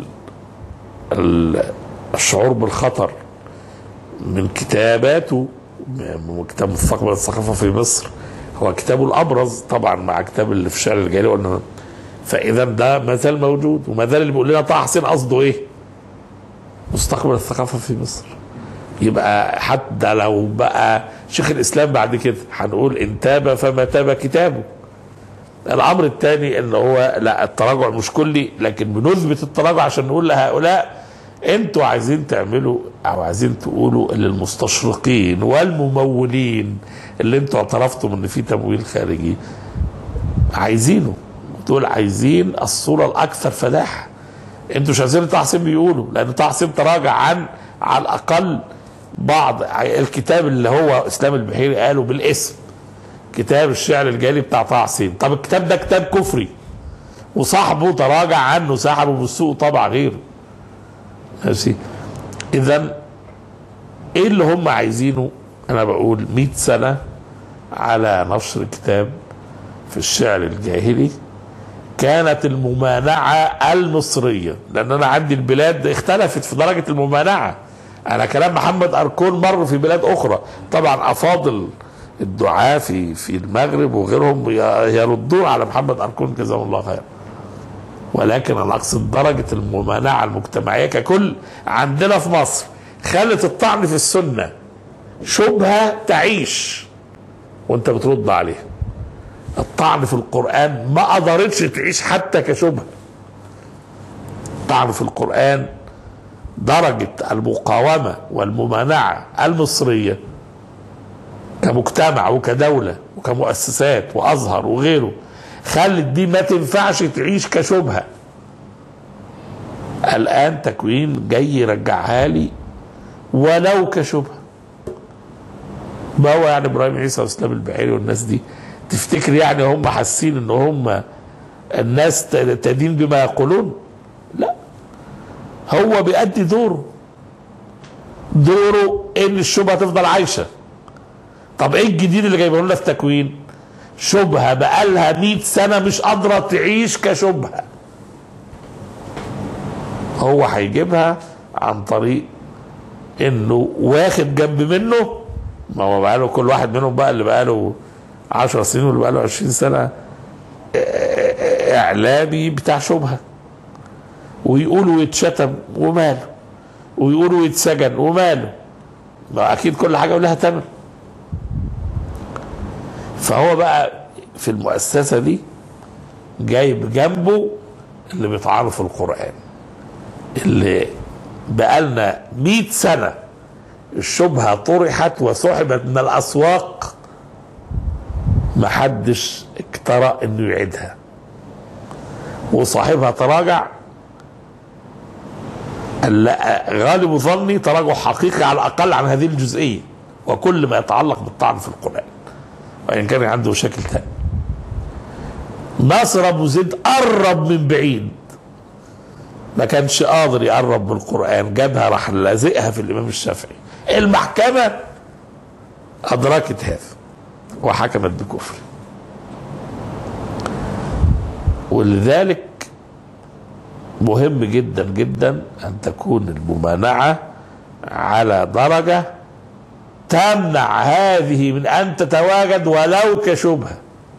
الشعور بالخطر من كتاباته. كتاب مستقبل الثقافة في مصر هو كتابه الأبرز طبعا مع كتاب اللي في الشعر الجاهلي قلنا، فإذا ده ما زال موجود، وما زال اللي بيقول لنا طه حسين قصده إيه؟ مستقبل الثقافة في مصر. يبقى حتى لو بقى شيخ الإسلام بعد كده هنقول إن تاب فما تاب كتابه. الأمر الثاني إن هو لا، التراجع مش كلي، لكن بنثبت التراجع عشان نقول لهؤلاء انتوا عايزين تعملوا او عايزين تقولوا اللي المستشرقين والممولين اللي انتوا اعترفتم ان في تمويل خارجي عايزينه، دول عايزين الصورة الاكثر فلاحة. انتوا مش عايزين طه حسين بيقولوا، لان طه حسين تراجع عن على الاقل بعض الكتاب اللي هو اسلام البحيري قاله بالاسم كتاب الشعر الجاهلي بتاع طه حسين. طب الكتاب ده كتاب كفري وصاحبه تراجع عنه سحبه بالسوق طبع غيره. ماشي. اذا ايه اللي هم عايزينه؟ انا بقول 100 سنة على نشر كتاب في الشعر الجاهلي. كانت الممانعة المصرية، لان انا عندي البلاد اختلفت في درجة الممانعة. انا كلام محمد اركون مر في بلاد اخرى، طبعا افاضل الدعاة في المغرب وغيرهم يردون على محمد اركون جزاه الله خير، ولكن انا اقصد درجة الممانعة المجتمعية ككل عندنا في مصر خلت الطعن في السنة شبهة تعيش وانت بترد عليها. الطعن في القرآن ما قدرتش تعيش حتى كشبهة. الطعن في القرآن درجة المقاومة والممانعة المصرية كمجتمع وكدولة وكمؤسسات وأزهر وغيره خلت دي ما تنفعش تعيش كشبهة. الآن تكوين جاي يرجعها لي ولو كشبهة. ما هو يعني إبراهيم عيسى وإسلام البحيري والناس دي تفتكر يعني هم حاسين إن هم الناس تدين بما يقولون؟ لا، هو بيأدي دوره إن الشبهة تفضل عايشة. طب إيه الجديد اللي جايبه لنا في تكوين؟ شبهة بقالها 100 سنة مش قادرة تعيش كشبهة. هو هيجيبها عن طريق انه واخد جنب منه، ما هو بقاله كل واحد منهم بقى اللي بقاله 10 سنين واللي بقاله 20 سنة اعلامي بتاع شبهة، ويقولوا يتشتم وماله، ويقولوا يتسجن وماله، ما اكيد كل حاجة ولها ثمن. فهو بقى في المؤسسة دي جايب جنبه اللي بيطعنوا في القرآن، اللي بقالنا 100 سنة الشبهة طرحت وسحبت من الأسواق، محدش اجترأ انه يعيدها، وصاحبها تراجع. غالب ظني تراجع حقيقي على الأقل عن هذه الجزئية وكل ما يتعلق بالطعن في القرآن، وإن كان عنده مشاكل تاني. ناصر أبو زيد قرب من بعيد، ما كانش قادر يقرب من القرآن، جابها راح لازقها في الإمام الشافعي. المحكمة أدركت هذا وحكمت بكفر. ولذلك مهم جدا جدا أن تكون الممانعة على درجة تمنع هذه من أن تتواجد ولو كشبهة.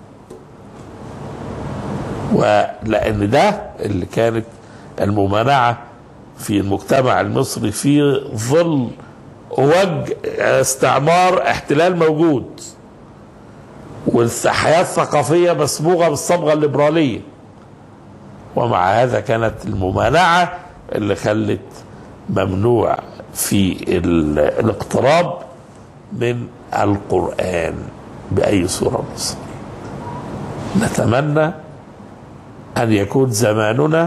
ولأن ده اللي كانت الممانعة في المجتمع المصري في ظل وجه استعمار احتلال موجود، والحياة الثقافية مصبوغة بالصبغة الليبرالية، ومع هذا كانت الممانعة اللي خلت ممنوع في الاقتراب من القرآن بأي صورة من الصور. نتمنى أن يكون زماننا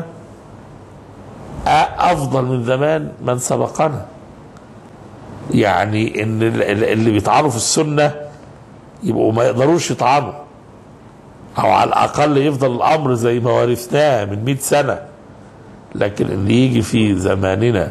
أفضل من زمان من سبقنا، يعني إن اللي بيطعنوا في السنة يبقوا ما يقدروش يطعنوا، أو على الأقل يفضل الأمر زي ما ورثناه من 100 سنة. لكن إن يجي في زماننا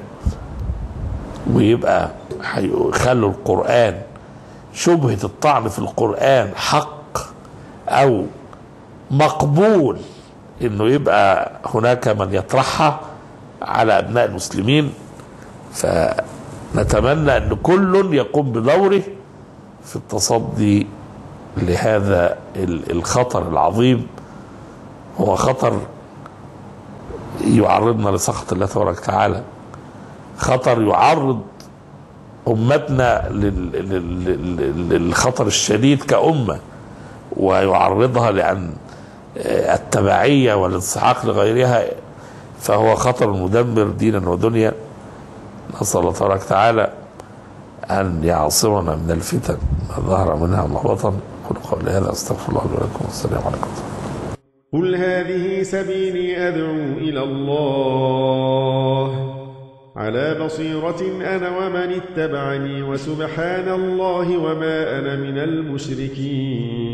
ويبقى هيخلوا القرآن شبهة الطعن في القرآن حق أو مقبول إنه يبقى هناك من يطرحها على أبناء المسلمين، فنتمنى أن كل يقوم بدوره في التصدي لهذا الخطر العظيم. هو خطر يعرضنا لسخط الله تبارك وتعالى، خطر يعرض أمتنا للخطر الشديد كأمة، ويعرضها لأن التبعية والانسحاق لغيرها، فهو خطر مدمر دينا ودنيا. نسأل الله تبارك وتعالى أن يعصمنا من الفتن ما ظهر منها وما بطن. قل قولي هذا أستغفر الله لي ولكم، والسلام عليكم. قل هذه سبيلي أدعو إلى الله على بصيرة أنا ومن اتبعني وسبحان الله وما أنا من المشركين.